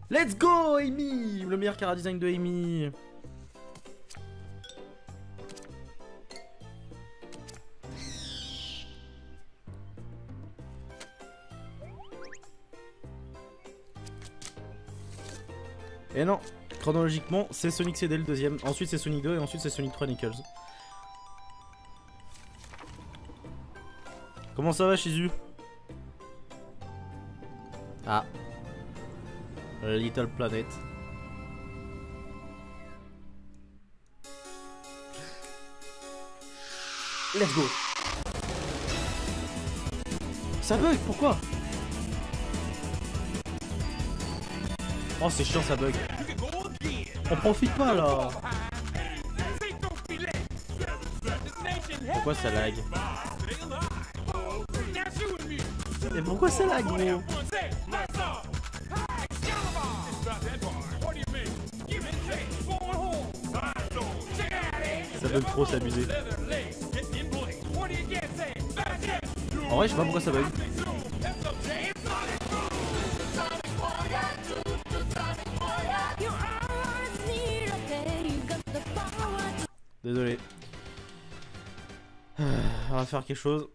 Let's go, Amy. Le meilleur chara design de Amy. Et non, chronologiquement, c'est Sonic CD le deuxième. Ensuite, c'est Sonic 2 et ensuite, c'est Sonic 3 Knuckles. Comment ça va, Shizu? Ah. Little Planet. Let's go. Ça bug, pourquoi? Oh, c'est chiant, ça bug. On profite pas là. Pourquoi ça lag? Mais pourquoi ça lag, gros? Ça bug trop, c'est abusé. En vrai, je sais pas pourquoi ça bug. Désolé. On va faire quelque chose.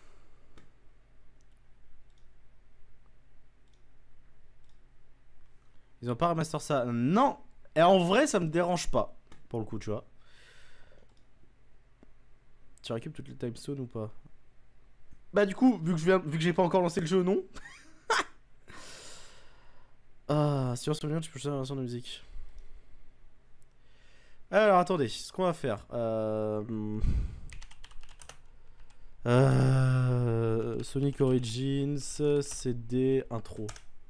Ils ont pas remaster ça. Non. Et en vrai, ça me dérange pas. Pour le coup, tu vois. Tu récupères toutes les timestones ou pas? Bah du coup, vu que j'ai pas encore lancé le jeu, non. Ah, si on se souvient, tu peux changer la version de musique. Alors attendez, ce qu'on va faire. Sonic Origins, CD, intro.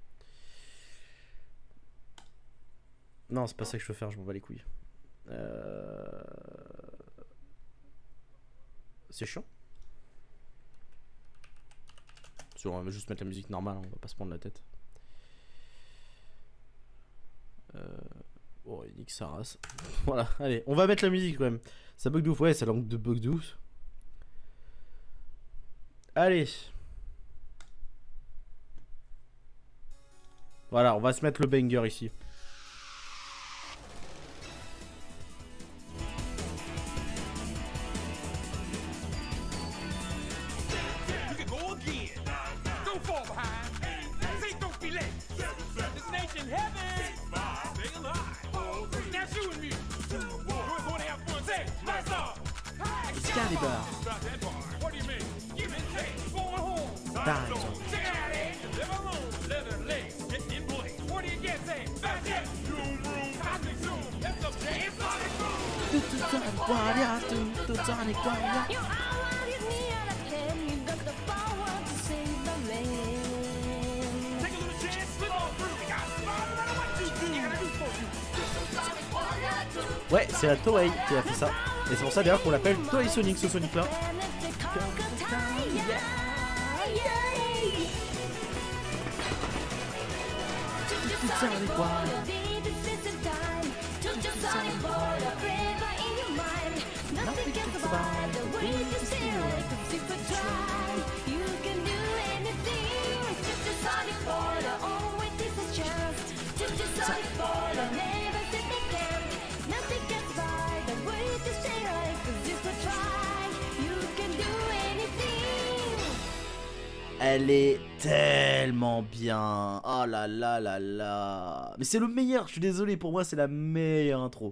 Non, c'est pas ça que je veux faire, je m'en bats les couilles. C'est chiant. On va juste mettre la musique normale, on va pas se prendre la tête. Oh, il nique sa race. Voilà, allez, on va mettre la musique quand même. Ça bug de ouf, ouais, ça langue de bug de ouf. Allez. Voilà, on va se mettre le banger ici. Ouais, c'est la Toei qui a fait ça. Et c'est pour ça d'ailleurs qu'on l'appelle Toei Sonic, ce Sonic là. Elle est tellement bien. Oh là là là là. Mais c'est le meilleur, je suis désolé, pour moi c'est la meilleure intro.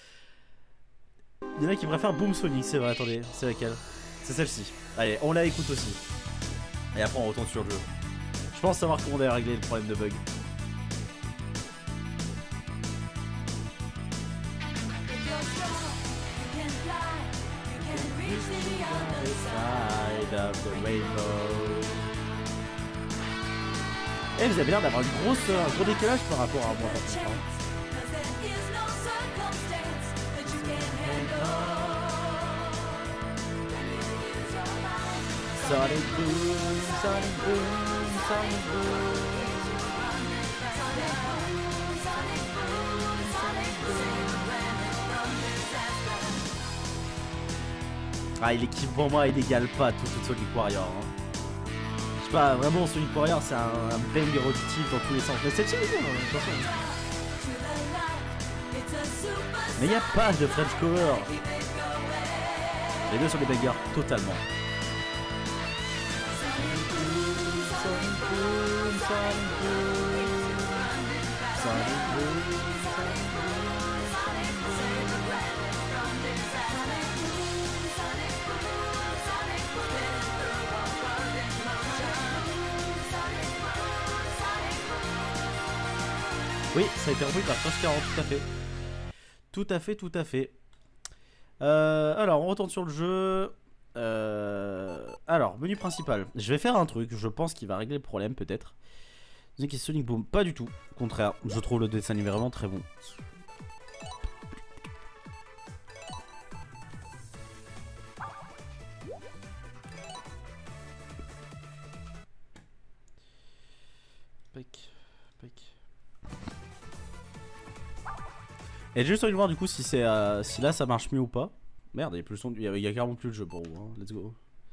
Il y en a qui préfèrent Boom Sonic, c'est vrai, attendez, c'est laquelle? C'est celle-ci. Allez, on la écoute aussi. Et après on retourne sur le jeu. Je pense savoir comment on a réglé le problème de bug. Eh, vous avez l'air d'avoir un gros décalage par rapport à moi, par contre. Sonic Boom, Sonic Boom, Sonic Boom. Ah, il est qui pour moi, il égale pas tout Sonic Warrior. Hein. sais pas, vraiment Sonic Warrior c'est un bang érotique dans tous les sens. Mais celle-ci est bien, attention. Mais il n'y a pas de French cover. Les deux sont des bangers totalement. Oui, ça a été repris par Crash 40, tout à fait. Tout à fait, tout à fait. Alors, on retourne sur le jeu. Alors, menu principal. Je vais faire un truc, je pense qu'il va régler le problème, peut-être. Vous inquiétez, Sonic Boom, pas du tout. Au contraire, je trouve le dessin animé vraiment très bon. Pec, pec. Et j'ai juste envie de voir du coup si c'est si là ça marche mieux ou pas. Merde, il y a plus le son, il y a carrément plus le jeu pour vous. Hein. Let's go.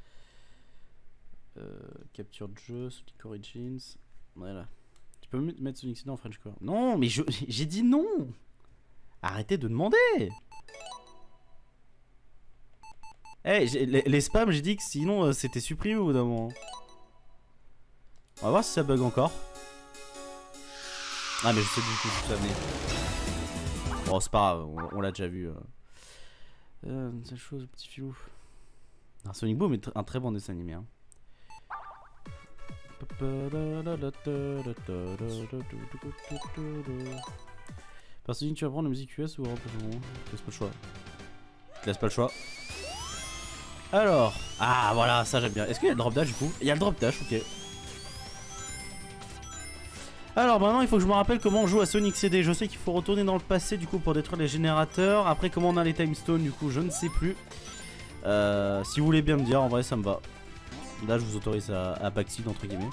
Capture de jeu, Sonic Origins. Voilà. Tu peux mettre Sonic CD en French Core. Non, mais j'ai dit non. Arrêtez de demander. Eh, hey, les spams, j'ai dit que sinon c'était supprimé au bout d'un moment. On va voir si ça bug encore. Ah, mais je sais du coup où ça venait. Bon, c'est pas grave, on l'a déjà vu. Une seule chose, petit filou. Sonic Boom est un très bon dessin animé. Hein. Par Sonic, tu vas prendre la musique US ou Europe? Laisse pas le choix. Laisse pas le choix. Alors, ah voilà, ça j'aime bien. Est-ce qu'il y a le drop dash du coup? Il y a le drop dash, ok. Alors maintenant il faut que je me rappelle comment on joue à Sonic CD. Je sais qu'il faut retourner dans le passé du coup pour détruire les générateurs. Après comment on a les time stones du coup je ne sais plus. Si vous voulez bien me dire, en vrai ça me va. Là je vous autorise à backseat entre guillemets.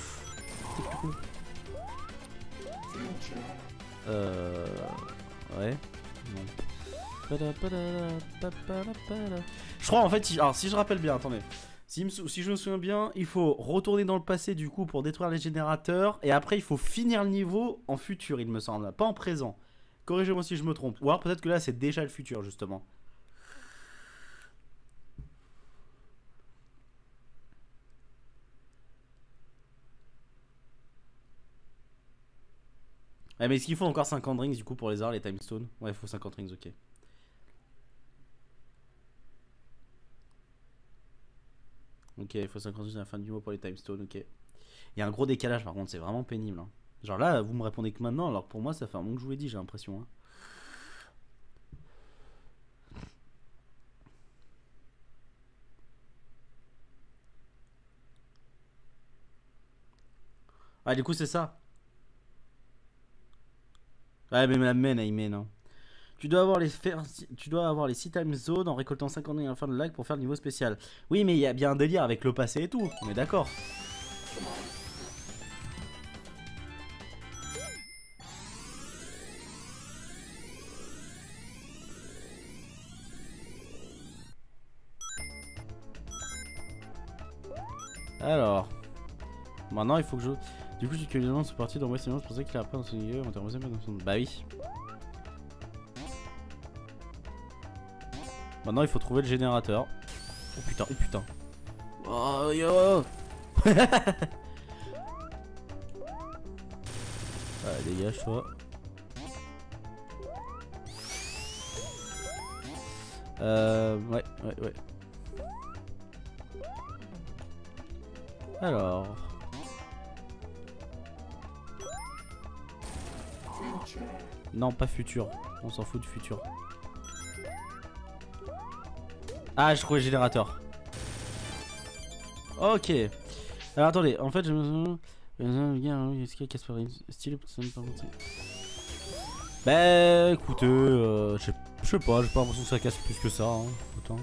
Ouais. Non. Je crois en fait, alors si je rappelle bien, attendez. Si je me souviens bien, il faut retourner dans le passé du coup pour détruire les générateurs. Et après il faut finir le niveau en futur il me semble, pas en présent. Corrigez-moi si je me trompe. Ou alors peut-être que là c'est déjà le futur justement. Ouais, mais est-ce qu'il faut encore 50 rings du coup pour les avoir les time stones? Ouais, il faut 50 rings, ok. Ok, il faut 50 rings à la fin du niveau pour les time stones, ok. Il y a un gros décalage par contre, c'est vraiment pénible. Hein. Genre là, vous me répondez que maintenant, alors pour moi ça fait un moment que je vous l'ai dit, j'ai l'impression. Hein. Ah, du coup c'est ça. Ouais, mais la main, il mène. Hein. Tu dois avoir les 6 time zones en récoltant 50 rings à la fin de lag pour faire le niveau spécial. Oui, mais il y a bien un délire avec le passé et tout, on est d'accord. Alors, maintenant il faut que je... Du coup, j'ai que les gens sont partis dans West, c'est pour ça qu'il a pas dans son milieu, on t'a remis dans son... Bah oui. Maintenant il faut trouver le générateur. Oh putain, oh putain. Oh yo. Allez, dégage toi. Ouais. Alors. Non, pas futur. On s'en fout du futur. Ah, je trouvais le générateur. Ok. Alors attendez, en fait, je me est-ce qu'il y a Casper style bah écoutez, je sais pas, j'ai pas l'impression que ça casse plus que ça. Hein. Autant.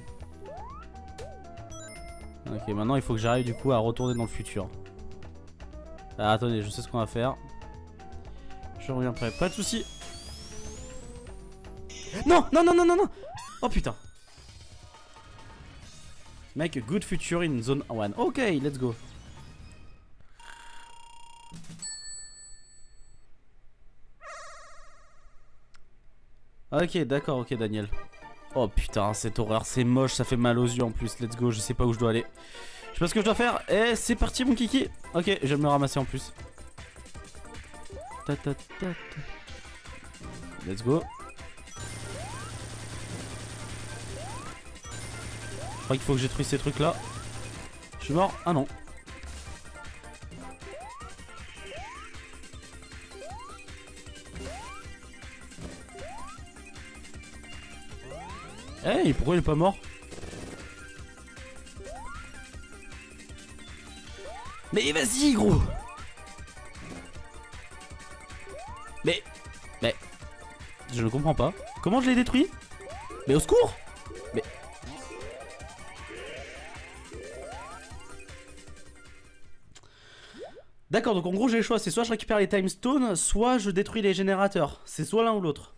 Ok, maintenant il faut que j'arrive du coup à retourner dans le futur. Ah, attendez, je sais ce qu'on va faire. Je reviens après, pas de soucis. Non, non, non, non, non, non. Oh putain. Make a good future in zone 1. Ok, let's go. Ok, d'accord, ok Daniel. Oh putain, cette horreur, c'est moche, ça fait mal aux yeux en plus. Let's go, je sais pas où je dois aller. Je sais pas ce que je dois faire. Et c'est parti mon kiki. Ok, je vais me ramasser en plus. Ta, ta, ta, ta. Let's go. Je crois qu'il faut que je détruise ces trucs là. Je suis mort. Ah non. Hey, pourquoi il est pas mort? Mais vas-y gros. Mais je ne comprends pas. Comment je l'ai détruit? Mais au secours. Mais d'accord, donc en gros j'ai le choix, c'est soit je récupère les time stones, soit je détruis les générateurs. C'est soit l'un ou l'autre.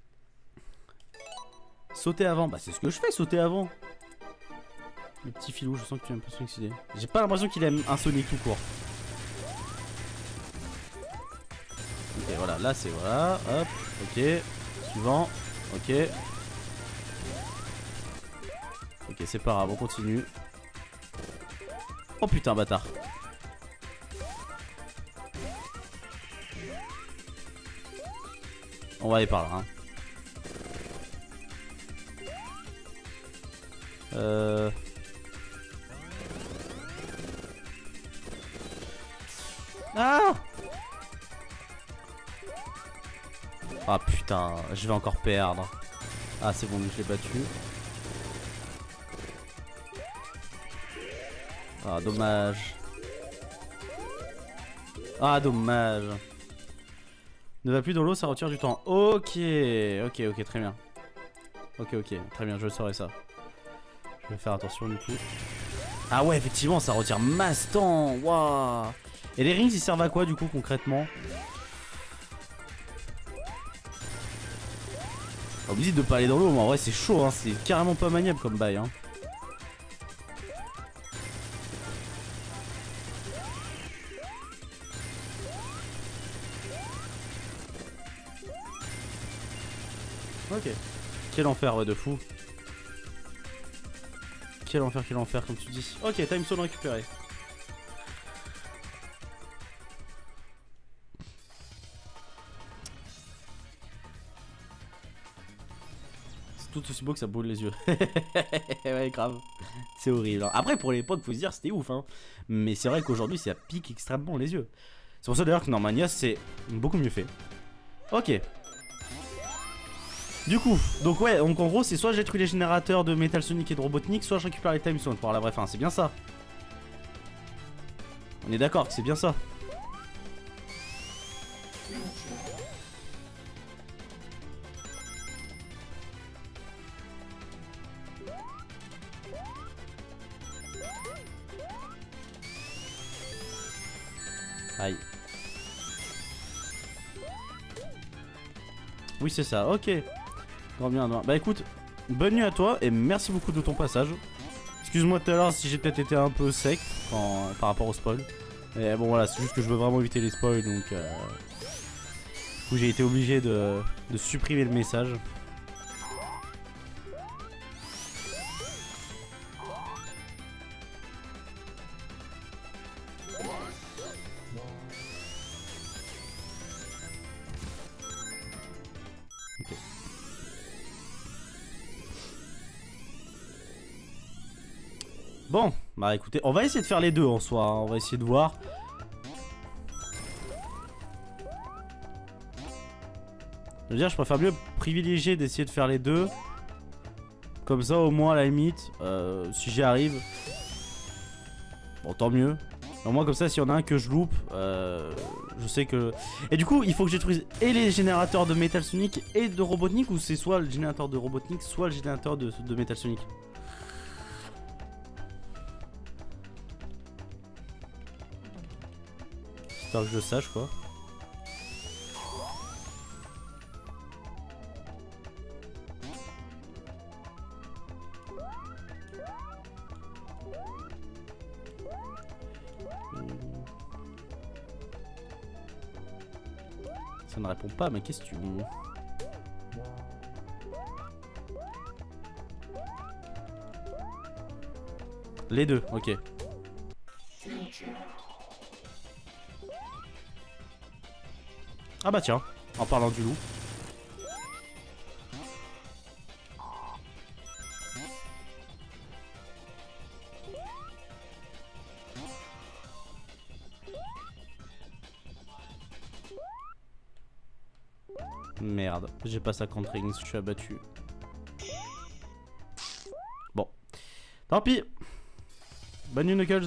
Sauter avant, bah c'est ce que je fais, sauter avant. Le petit filou, je sens que tu es un peu suicidé. J'ai pas l'impression qu'il aime un Sonic tout court. Ok, voilà, là c'est voilà, hop, ok. Suivant, ok. Ok, c'est pas grave, on continue. Oh putain, bâtard. On va aller par là, hein. Ah! Ah putain, je vais encore perdre. Ah c'est bon, je l'ai battu. Ah dommage. Ah dommage. Ne va plus dans l'eau, ça retire du temps. Ok, ok, très bien. Ok, très bien, je saurai ça. Je vais faire attention du coup. Ah ouais, effectivement, ça retire masse temps. Waouh. Et les rings, ils servent à quoi du coup concrètement? Obligé de pas aller dans l'eau, mais en vrai c'est chaud, hein. C'est carrément pas maniable comme bail, hein. Ok. Quel enfer, ouais, de fou. Quel enfer, comme tu dis. Ok, time zone récupéré. C'est tout aussi beau que ça brûle les yeux. Ouais, grave. C'est horrible. Après, pour l'époque, faut se dire, c'était ouf, hein. Mais c'est vrai qu'aujourd'hui, ça pique extrêmement les yeux. C'est pour ça d'ailleurs que Normania, c'est beaucoup mieux fait. Ok. Du coup, donc ouais, donc en gros c'est soit je détruis les générateurs de Metal Sonic et de Robotnik, soit je récupère les time stones pour la vraie fin, c'est bien ça. On est d'accord que c'est bien ça. Aïe. Oui c'est ça, ok. Grand bien, bah écoute, bonne nuit à toi et merci beaucoup de ton passage. Excuse-moi tout à l'heure si j'ai peut-être été un peu sec par rapport au spoil. Mais bon voilà, c'est juste que je veux vraiment éviter les spoils donc du coup j'ai été obligé de supprimer le message. Okay. Bon, bah écoutez, on va essayer de faire les deux en soi, hein. On va essayer de voir. Je veux dire, je préfère mieux privilégier d'essayer de faire les deux. Comme ça, au moins, à la limite, si j'y arrive, bon, tant mieux. Au moins, comme ça, s'il y en a un que je loupe, je sais que... Et du coup, il faut que je détruise et les générateurs de Metal Sonic et de Robotnik, ou c'est soit le générateur de Robotnik, soit le générateur de Metal Sonic? J'espère que je sache, quoi. Ça ne répond pas à ma question. Les deux, ok. Ah bah tiens, en parlant du loup. Merde, j'ai pas 50 rings, je suis abattu. Bon, tant pis. Bonne nuit Knuckles.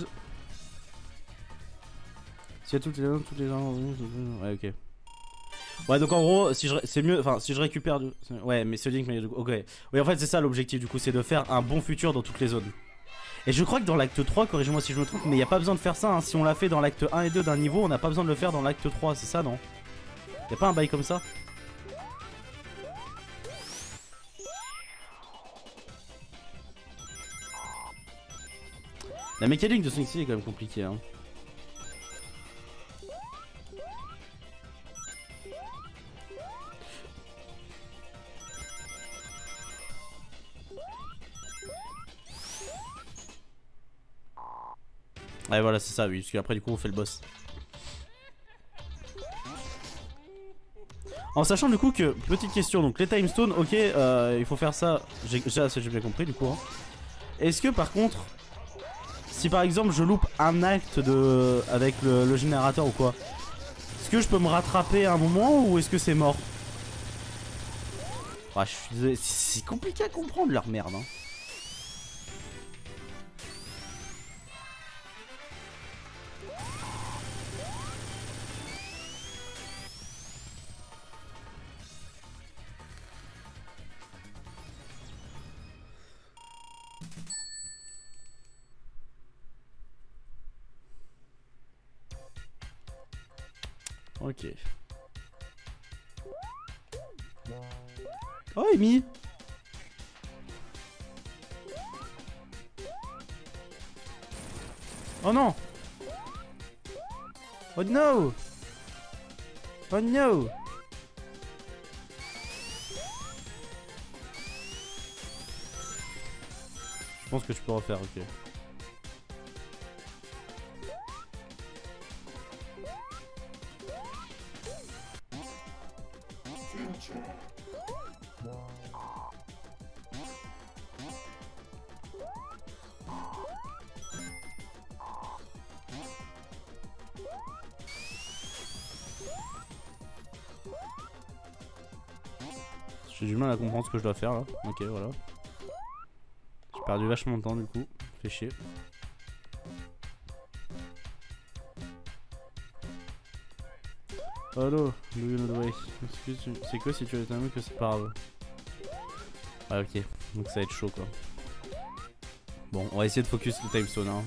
S'il y a toutes les gens... Ouais, ok. Ouais, donc en gros, si c'est mieux, enfin, si je récupère... Ouais, mais ce Link... Ok. Oui, en fait, c'est ça l'objectif, du coup, c'est de faire un bon futur dans toutes les zones. Et je crois que dans l'acte 3, corrigez-moi si je me trompe, mais il n'y a pas besoin de faire ça, hein. Si on l'a fait dans l'acte 1 et 2 d'un niveau, on n'a pas besoin de le faire dans l'acte 3, c'est ça, non? Y'a pas un bail comme ça? La mécanique de Sonic City est quand même compliquée, hein. Ouais, voilà, c'est ça, oui, parce qu'après, du coup, on fait le boss. En sachant du coup que, petite question, donc les time stones, ok, il faut faire ça, j'ai bien compris du coup, hein. Est-ce que par contre, si par exemple je loupe un acte de avec le générateur ou quoi, est-ce que je peux me rattraper à un moment ou est-ce que c'est mort? Ah, je suis désolé, c'est compliqué à comprendre leur merde, hein. Ok. Oh, Amy. Oh non. Oh no. Oh no. Je pense que je peux refaire, ok. J'ai du mal à comprendre ce que je dois faire là. Ok, voilà. J'ai perdu vachement de temps du coup. Fait chier. Hello, do you know the way? C'est quoi si tu as un que c'est pas grave? Ah ok, donc ça va être chaud quoi. Bon, on va essayer de focus le time stone, hein.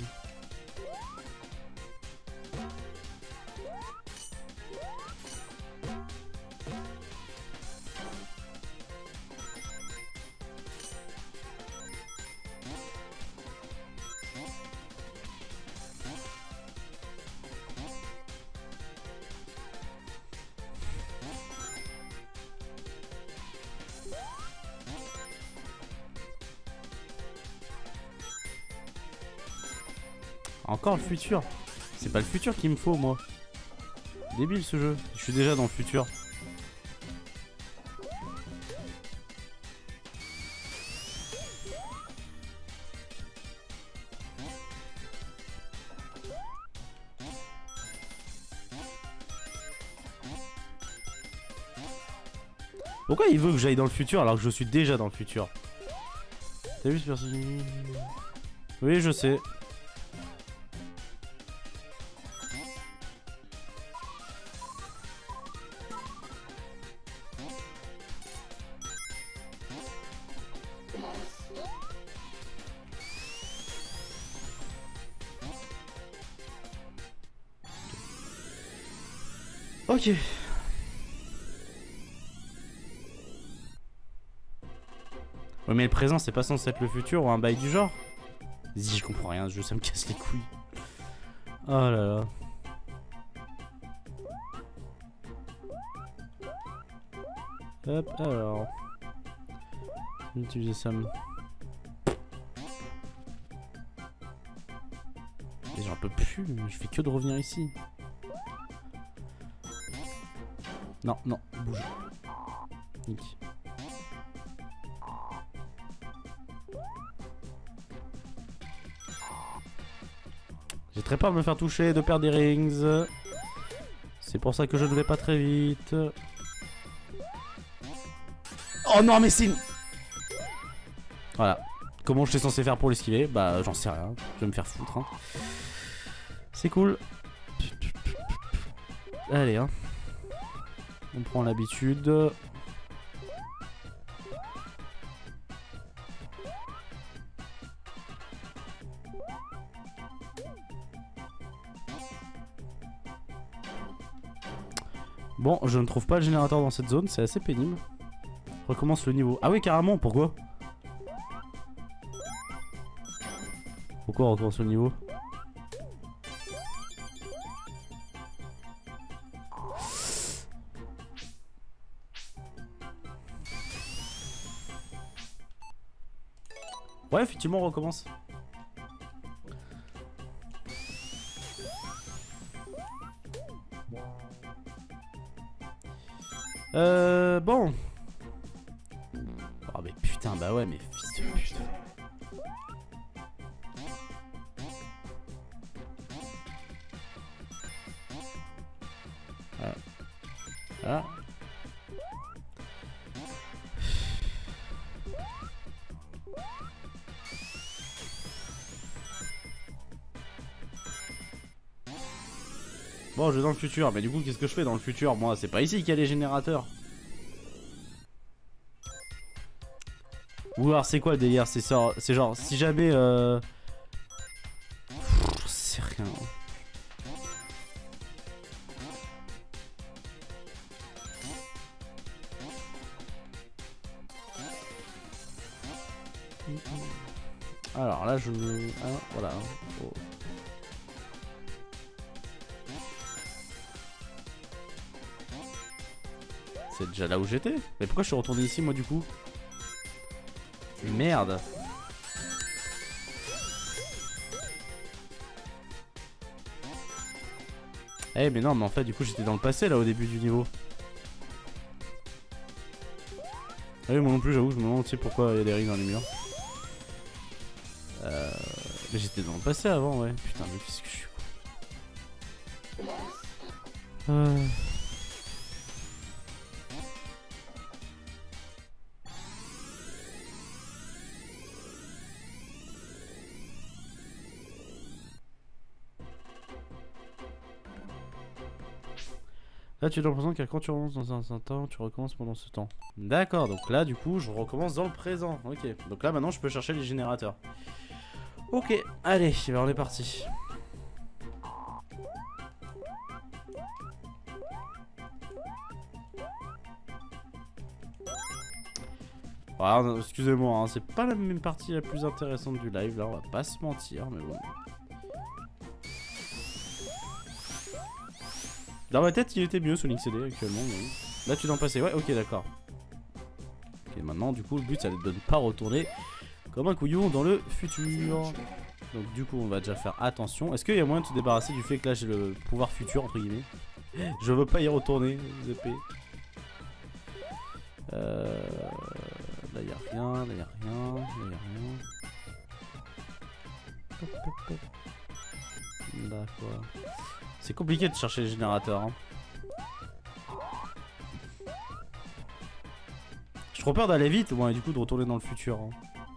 Encore le futur. C'est pas le futur qu'il me faut moi. Débile ce jeu. Je suis déjà dans le futur. Pourquoi il veut que j'aille dans le futur alors que je suis déjà dans le futur? T'as vu ce personnage? Oui, je sais. Ok. Ouais mais le présent c'est pas censé être le futur ou un bail du genre. Vas-y, je comprends rien, ce jeu ça me casse les couilles. Oh là là. Hop, alors. Utiliser ça. plus. Je fais que de revenir ici. Non, non, bouge. Nick. J'ai très peur de me faire toucher, de perdre des rings. C'est pour ça que je ne vais pas très vite. Oh non, mais c'est... Voilà. Comment je suis censé faire pour l'esquiver? Bah, j'en sais rien. Je vais me faire foutre. Hein. C'est cool. Allez, hein. On prend l'habitude. Bon, je ne trouve pas le générateur dans cette zone, c'est assez pénible. Recommence le niveau. Ah oui, carrément, pourquoi? Pourquoi on recommence le niveau? Ouais, effectivement, on recommence. Bon. Oh mais putain, bah ouais, mais fils de pute. Voilà. Voilà. Bon, je vais dans le futur, mais du coup, qu'est-ce que je fais dans le futur? Moi, c'est pas ici qu'il y a les générateurs. Ou alors, c'est quoi le délire? C'est genre, si jamais... C'est rien. Alors là, je... Ah, voilà. Oh. C'est déjà là où j'étais. Mais pourquoi je suis retourné ici moi du coup? Merde. Eh mais non mais en fait du coup j'étais dans le passé là au début du niveau. Ah oui moi non plus j'avoue je me demande pourquoi il y a des rings dans les murs. Mais j'étais dans le passé avant ouais. Putain mais qu'est-ce que je suis Là tu as l'impression que quand tu recommences dans un certain temps, tu recommences pendant ce temps. D'accord, donc là du coup je recommence dans le présent. Ok, donc là maintenant je peux chercher les générateurs. Ok, allez, ben, on est parti. Alors, excusez-moi, hein, c'est pas la même partie la plus intéressante du live là, on va pas se mentir, mais bon. Dans ma tête, il était mieux Sonic CD actuellement. Mais... Là, tu t'en passais. Ouais, ok, d'accord. Ok, maintenant, du coup, le but, ça ne donne pas retourner comme un couillon dans le futur. Donc, du coup, on va déjà faire attention. Est-ce qu'il y a moyen de se débarrasser du fait que là, j'ai le pouvoir futur, entre guillemets? Je veux pas y retourner, les épées. Là, il n'y a rien. Là, il n'y a rien. Là, il n'y a rien. D'accord. C'est compliqué de chercher les générateurs. Hein. J'ai trop peur d'aller vite, moi, et du coup de retourner dans le futur. Hein.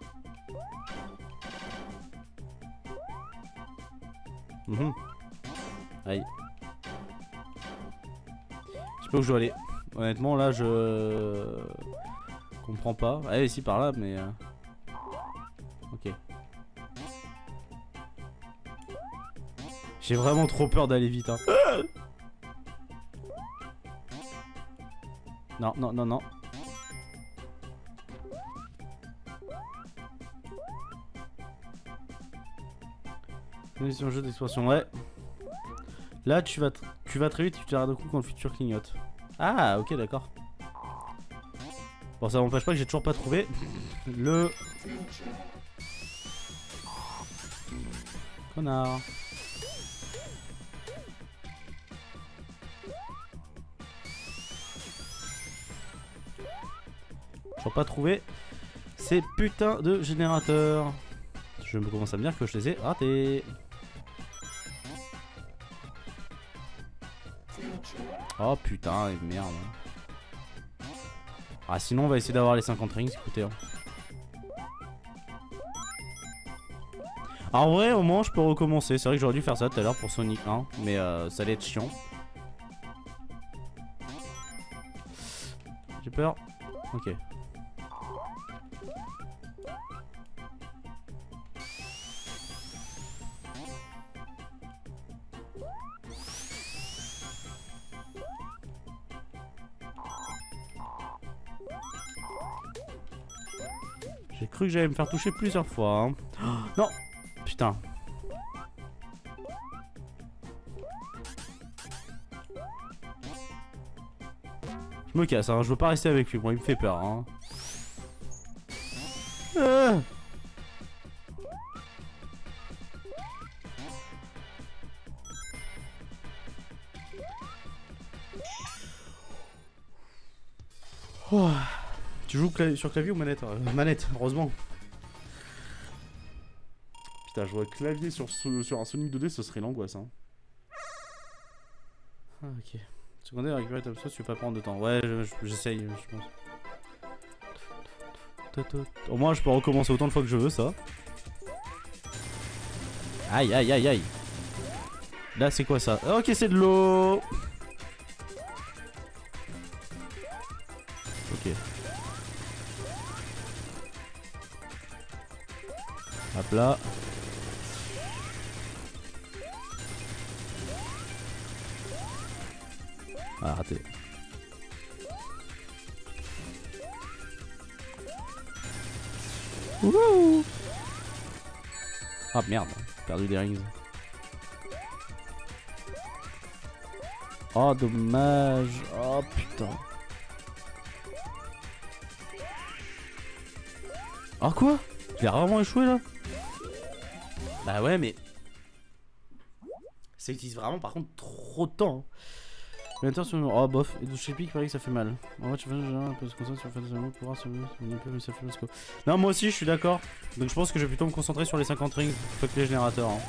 Aïe. Je sais pas où je dois aller. Honnêtement, là, je comprends pas. Allez, ici par là, mais. Ok. J'ai vraiment trop peur d'aller vite. Hein. Non, non, non, non. Condition jeu d'exploration, ouais. Là, tu vas très vite et tu t'arrêtes de coup quand le futur clignote. Ah, ok, d'accord. Bon, ça m'empêche pas que j'ai toujours pas trouvé le... Connard. Toujours pas trouvé ces putains de générateurs. Je me commence à me dire que je les ai ratés. Oh putain, merde. Ah sinon on va essayer d'avoir les 50 rings, écoutez. Hein. En vrai au moins je peux recommencer. C'est vrai que j'aurais dû faire ça tout à l'heure pour Sonic 1. Mais ça allait être chiant. J'ai peur. Ok. J'ai cru que j'allais me faire toucher plusieurs fois. Hein. Oh, non. Putain. Je me casse, hein. Je veux pas rester avec lui. Moi, il me fait peur. Hein. Oh. Tu joues sur clavier ou manette? Manette, heureusement. Putain, jouer clavier sur un Sonic 2D, ce serait l'angoisse. Hein. Ah, ok. Secondaire, récupérer ta sauce, tu peux pas prendre de temps. Ouais, j'essaye, je pense. Au moins, je peux recommencer autant de fois que je veux, ça. Aïe, aïe, aïe, aïe. Là, c'est quoi ça? Ok, c'est de l'eau. Ok. Hop là. Ah, raté. Wouhou. Ah merde, perdu des rings. Oh dommage. Oh putain. Oh quoi? J'ai rarement échoué là. Bah ouais mais ça utilise vraiment par contre trop de temps. Hein. Oh bof, et de chez Pic, il paraît que ça fait mal. En vrai tu fais un peu se concentrer sur le fait de se pour voir si on peut mais ça fait mal. Non moi aussi je suis d'accord. Donc je pense que je vais plutôt me concentrer sur les 50 rings plutôt que les générateurs. Hein.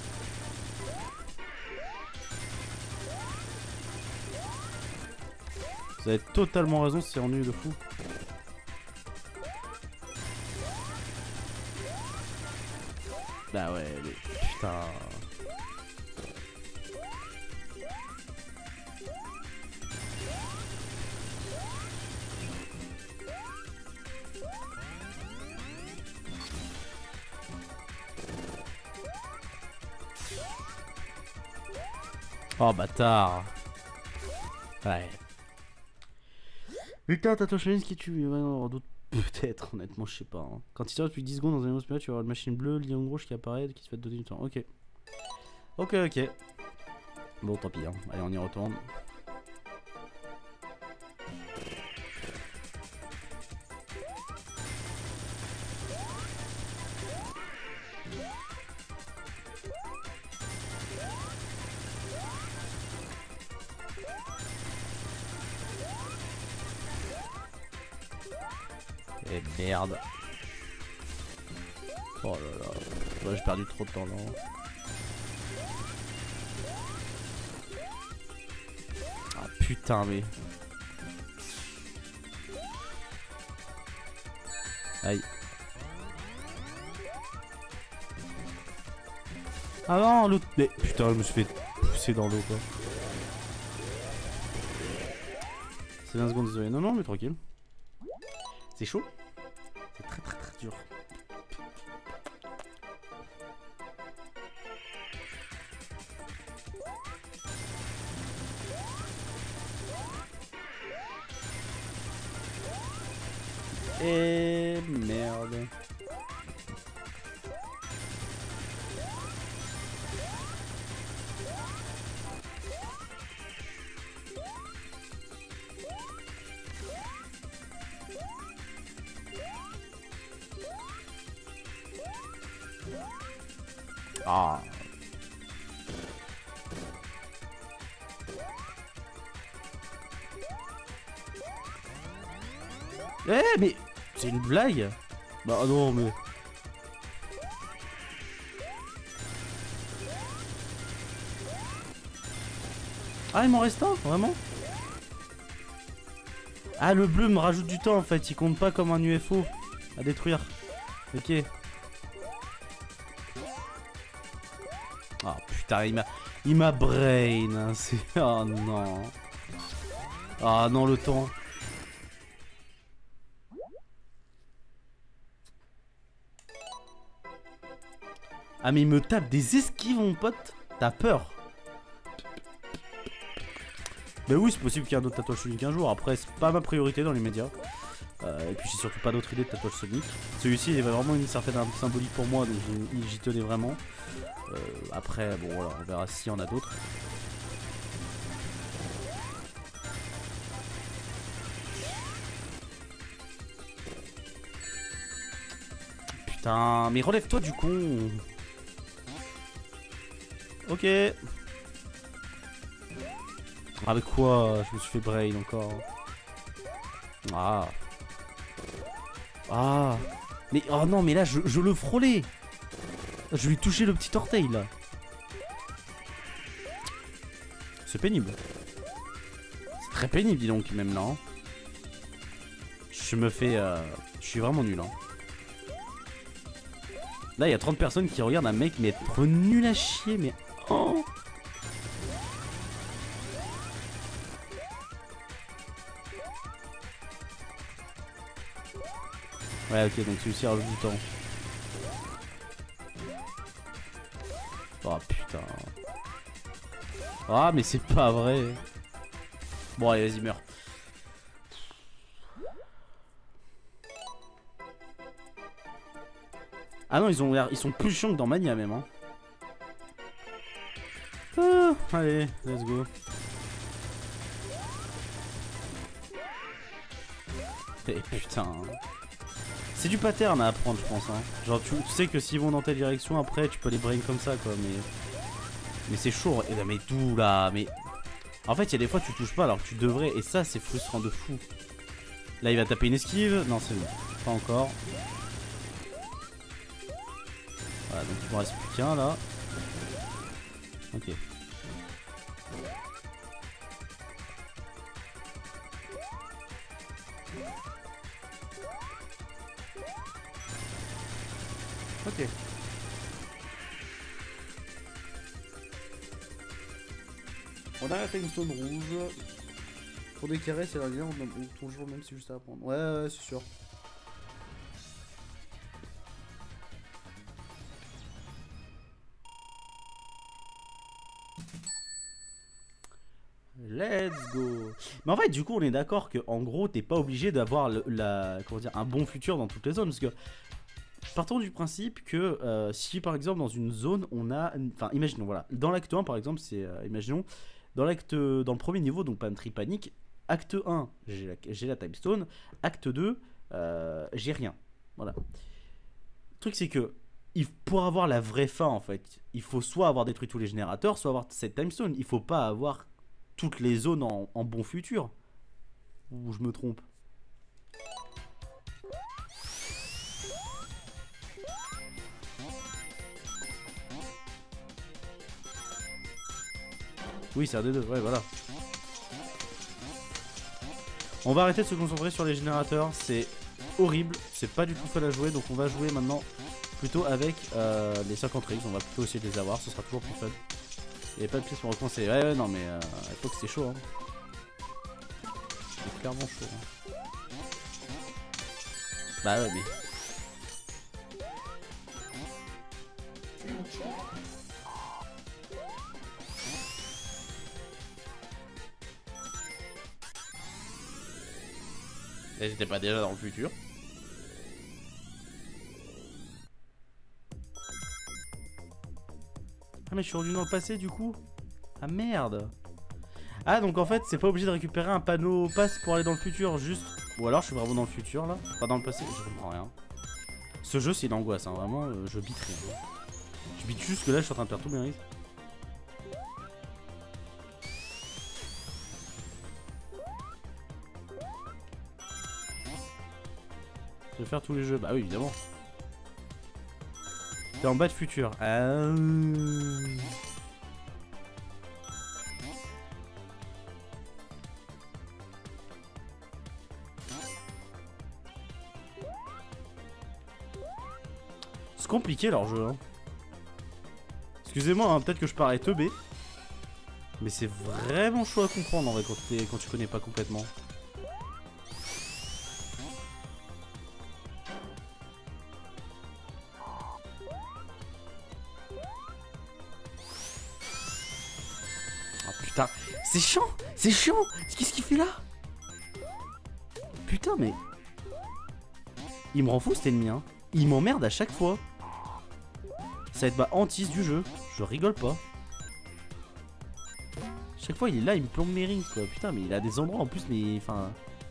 Vous avez totalement raison, c'est ennuyeux de fou. Bah ouais, mais putain. Oh bâtard. Ouais. Putain, t'as ton chemise qui tue. Ouais, on doute peut-être, honnêtement, je sais pas. Hein. Quand il sort depuis 10 secondes dans un niveau spécial, tu vas avoir une machine bleue, lion rouge qui apparaît, qui te fait te donner du temps. Ok. Ok, ok. Bon, tant pis. Hein. Allez, on y retourne. Et merde. Oh là là. Ouais, j'ai perdu trop de temps là. Ah putain mais. Aïe. Ah non l'autre. Mais putain je me suis fait pousser dans l'eau quoi. C'est 20 secondes désolé. Non non mais tranquille. C'est chaud. C'est très très très dur. Et merde. Ah. Eh mais C'est une blague? Bah non mais... Ah il m'en reste un, vraiment? Ah le bleu me rajoute du temps en fait, il compte pas comme un UFO à détruire. Ok. Ah putain il m'a brain hein, c'est... Oh non. Ah non le temps. Ah mais il me tape des esquives mon pote. T'as peur? Bah oui c'est possible qu'il y ait un autre tatouage Sonic un jour. Après c'est pas ma priorité dans les médias. Et puis j'ai surtout pas d'autres idées de tatouage Sonic. Celui-ci il avait vraiment une certaine symbolique pour moi donc j'y tenais vraiment. Après bon voilà on verra s'il y en a d'autres. Putain mais relève-toi du con. Ok. Avec quoi? Je me suis fait brain encore. Ah. Ah. Mais oh non mais là je le frôlais. Je lui touchais le petit orteil là. C'est pénible. C'est très pénible dis donc même là. Hein. Je me fais... Je suis vraiment nul hein. Là il y a 30 personnes qui regardent un mec mais être nul à chier mais... Oh. Ouais ok donc celui-ci rajoute du temps. Oh putain. Ah mais c'est pas vrai. Bon allez vas-y meurs. Ah non ils sont plus chiants que dans Mania même hein. Ah, allez let's go. Et putain. C'est du pattern à apprendre je pense hein. Genre tu sais que s'ils vont dans telle direction après tu peux les brain comme ça quoi mais c'est chaud. Et là mais d'où là mais... En fait il y a des fois tu touches pas alors que tu devrais et ça c'est frustrant de fou. Là il va taper une esquive. Non c'est bon. Pas encore. Voilà donc il m'en reste plus qu'un là. Ok. Ok. On a la timestone rouge. Pour des carrés, c'est la lumière, on toujours même si juste à apprendre. Ouais, c'est sûr. Let's go. Mais en fait, du coup, on est d'accord que en gros, t'es pas obligé d'avoir comment dire, un bon futur dans toutes les zones, parce que partons du principe que si par exemple dans une zone on a, enfin imaginons voilà, dans l'acte 1 par exemple, c'est imaginons dans le premier niveau donc Pantry Panic, acte 1 j'ai la timestone, acte 2 j'ai rien. Voilà. Le truc c'est que pour avoir la vraie fin en fait, il faut soit avoir détruit tous les générateurs, soit avoir cette timestone. Il faut pas avoir toutes les zones en bon futur. Ou je me trompe? Oui, c'est un des deux, ouais, voilà. On va arrêter de se concentrer sur les générateurs, c'est horrible, c'est pas du tout fun à jouer, donc on va jouer maintenant plutôt avec les 50 rigs, on va plutôt essayer de les avoir, ce sera toujours plus fun. Il n'y a pas de pièces pour recommencer, ouais, non mais il faut que c'est chaud, hein. C'est clairement chaud, hein. Bah ouais, mais... Et j'étais pas déjà dans le futur. Ah mais je suis revenu dans le passé du coup. Ah merde. Ah donc en fait c'est pas obligé de récupérer un panneau passe pour aller dans le futur juste. Ou alors je suis vraiment dans le futur là. Pas dans le passé, je comprends rien. Ce jeu c'est une angoisse hein, vraiment je bite rien. Je bite juste que là je suis en train de perdre tous mes risques. Tu veux faire tous les jeux? Bah oui, évidemment. T'es en bas de futur. Ah. C'est compliqué leur jeu. Hein. Excusez-moi, hein, peut-être que je parais teubé. Mais c'est vraiment chaud à comprendre en vrai quand tu connais pas complètement. Oh putain, c'est chiant. C'est chiant. Qu'est-ce qu'il fait là? Putain mais... Il me rend fou cet ennemi hein. Il m'emmerde à chaque fois. Ça va être ma hantise du jeu. Je rigole pas. Chaque fois il est là, il me plombe mes rings quoi. Putain mais il a des endroits en plus mais enfin...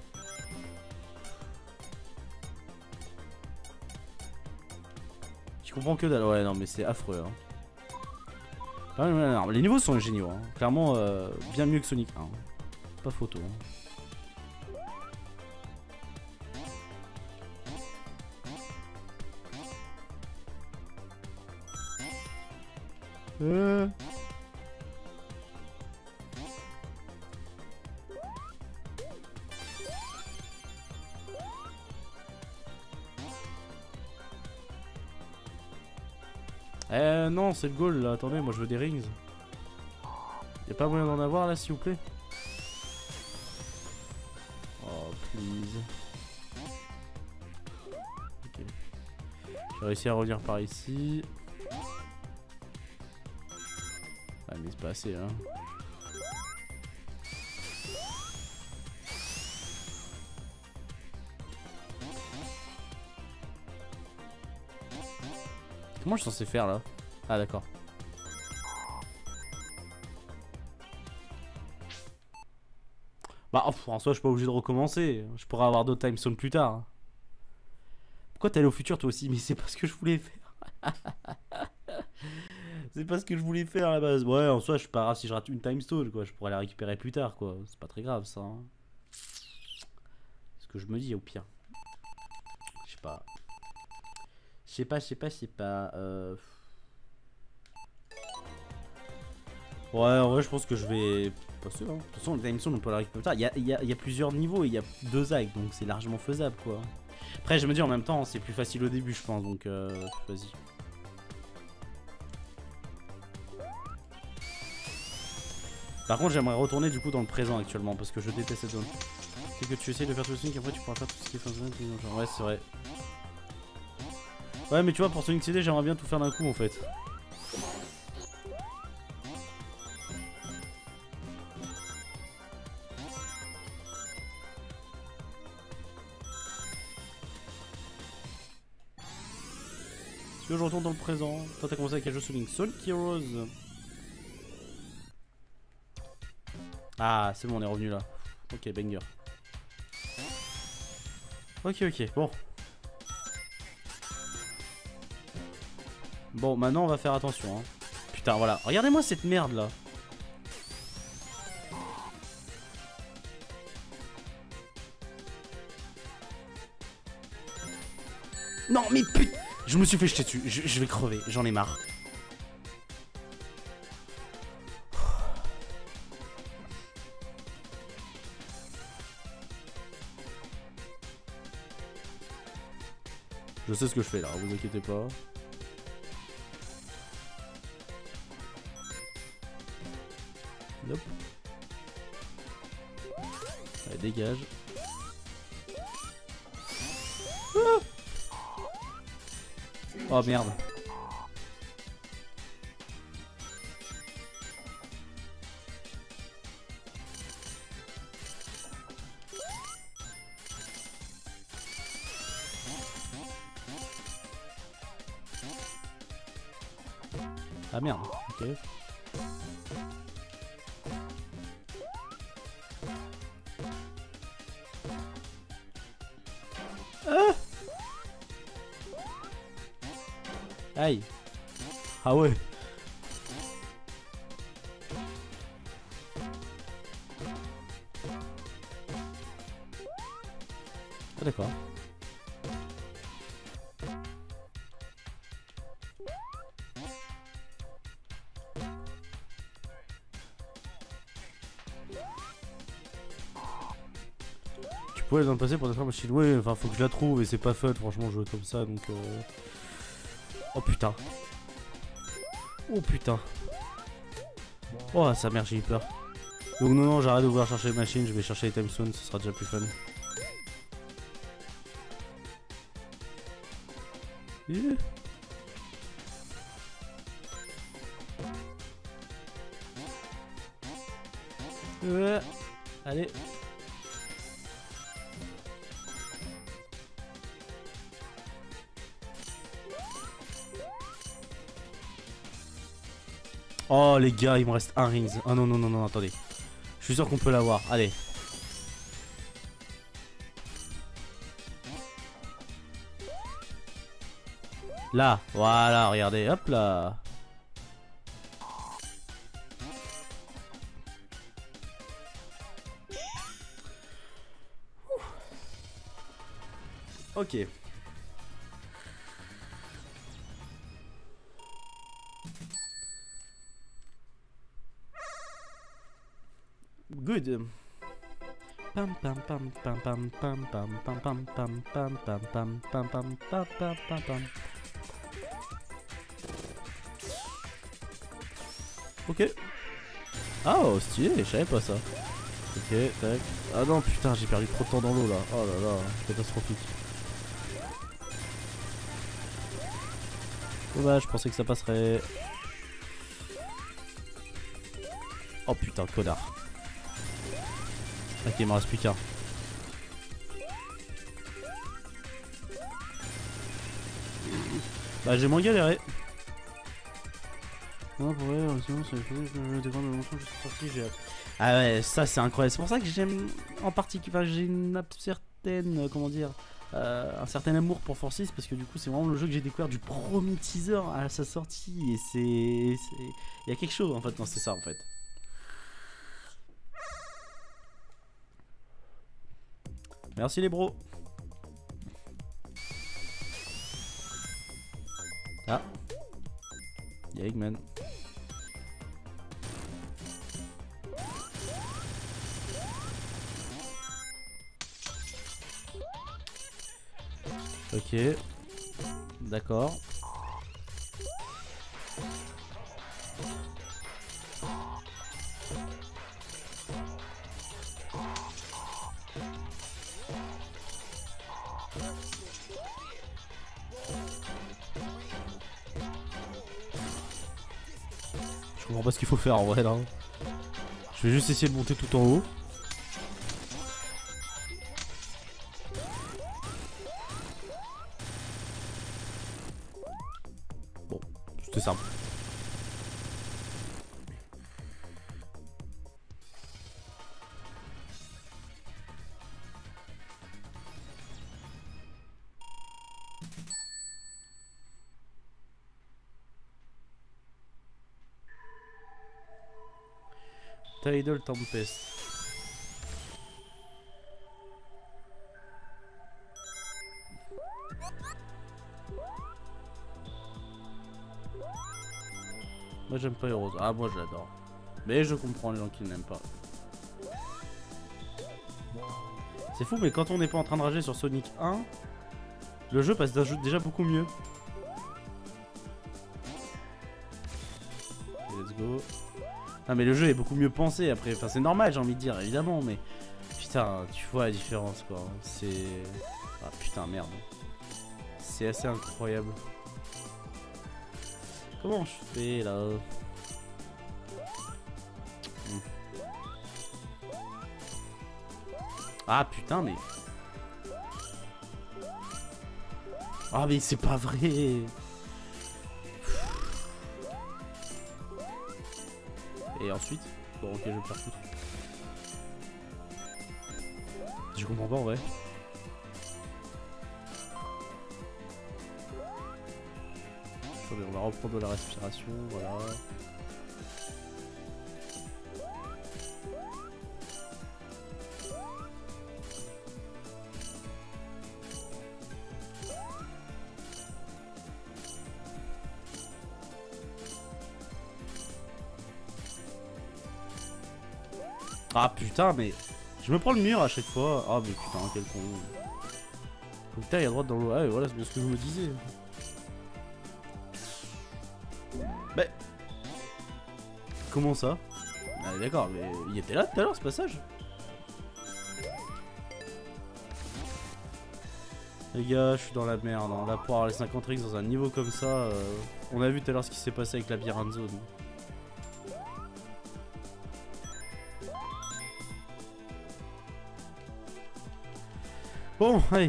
Je comprends que dalle. Ouais non mais c'est affreux hein. Ah, non, les niveaux sont géniaux hein. Clairement bien mieux que Sonic 1 hein. Pas photo hein. Non, c'est le goal là. Attendez, moi je veux des rings. Y'a pas moyen d'en avoir là, s'il vous plaît? Oh, please. Ok. J'ai réussi à revenir par ici. Ah, mais c'est pas assez hein. Comment je suis censé faire là? Ah d'accord. Bah en soi je suis pas obligé de recommencer. Je pourrais avoir d'autres time zones plus tard. Pourquoi t'es allé au futur toi aussi? Mais c'est pas ce que je voulais faire. C'est pas ce que je voulais faire à la base. Ouais en soi je suis pas grave si je rate une time stone quoi. Je pourrais la récupérer plus tard quoi. C'est pas très grave ça hein. C'est ce que je me dis au pire. Je sais pas. Je sais pas. Ouais, en vrai, je pense que je vais passer. Hein. De toute façon, le time zone, on peut la récupérer plus tard. Il y a plusieurs niveaux et il y a 2 actes, donc c'est largement faisable, quoi. Après, je me dis en même temps, c'est plus facile au début, je pense, donc vas-y. Par contre, j'aimerais retourner du coup dans le présent actuellement parce que je déteste cette zone. C'est que tu essayes de faire tout le Sonic, après tu pourras faire tout ce qui est fin de zone. Ouais, c'est vrai. Ouais, mais tu vois, pour Sonic CD, j'aimerais bien tout faire d'un coup en fait. Est-ce que je retourne dans le présent? Toi, t'as commencé avec quel jeu Sonic? Sonic Heroes. Ah, c'est bon, on est revenu là. Ok, banger. Ok, bon. Bon, maintenant on va faire attention. Hein. Putain, voilà. Regardez-moi cette merde là. Non, mais putain. Je me suis fait jeter dessus. Je vais crever. J'en ai marre. Je sais ce que je fais là, vous inquiétez pas. Hop. Allez, dégage. Ah, oh merde. Ah merde, ok. Ah aïe. Ah ouais. Ah d'accord. pourrais dans le passé pour détruire ma machine. Ouais, enfin faut que je la trouve et c'est pas fun franchement jouer comme ça donc Oh putain. Oh putain. Oh sa mère j'ai eu peur. Donc non j'arrête de vouloir chercher les machines, je vais chercher les time stones, ce sera déjà plus fun. Allez. Oh les gars, il me reste un rings. Ah non, non, non, non, attendez. Je suis sûr qu'on peut l'avoir. Allez. Là, voilà, regardez, hop là. Ok. Good. Pam pam pam pam pam pam pam pam pam pam pam pam pam pam pam pam pam pam. Ok. Ah oh, stylé, je savais pas ça. Ok, tac. Ah non putain, j'ai perdu trop de temps dans l'eau là. Oh là là, catastrophique. Dommage, je pensais que ça passerait. Oh putain, connard. Ok, il m'en reste plus qu'un. Bah j'ai moins galéré. Non, pour vrai, sinon c'est le décor de mensonge, je suis sorti, j'ai... Ah ouais, ça c'est incroyable. C'est pour ça que j'aime en particulier, enfin j'ai une certaine, comment dire, un certain amour pour For 6 parce que du coup c'est vraiment le jeu que j'ai découvert du premier teaser à sa sortie et c'est... Il y a quelque chose en fait quand c'est ça en fait. Merci les bros. Ah. Y'a Eggman. Ok. D'accord. Je comprends pas ce qu'il faut faire en vrai là. Je vais juste essayer de monter tout en haut. Bon, c'était simple. Tidal Tempest. Moi j'aime pas les roses. Ah moi j'adore. Mais je comprends les gens qui n'aiment pas. C'est fou mais quand on n'est pas en train de rager sur Sonic 1, le jeu passe déjà beaucoup mieux. Let's go. Ah mais le jeu est beaucoup mieux pensé après, enfin c'est normal j'ai envie de dire évidemment mais putain tu vois la différence quoi, c'est... Ah putain merde. C'est assez incroyable. Comment je fais là? Ah putain mais... Ah mais c'est pas vrai. Et ensuite, bon ok je vais me faire foutre. Je comprends pas en vrai. Attendez, on va reprendre de la respiration, voilà. Ah putain mais Je me prends le mur à chaque fois. Ah mais putain, quel con. Faut que t'ailles à droite dans l'eau. Ah et voilà, c'est bien ce que je me disais. Bah... Comment ça? Ah d'accord, mais il était là tout à l'heure ce passage. Les gars, je suis dans la merde. Hein. Là, pour avoir les 50 tricks dans un niveau comme ça, on a vu tout à l'heure ce qui s'est passé avec la Piranha Zone. Bon, allez.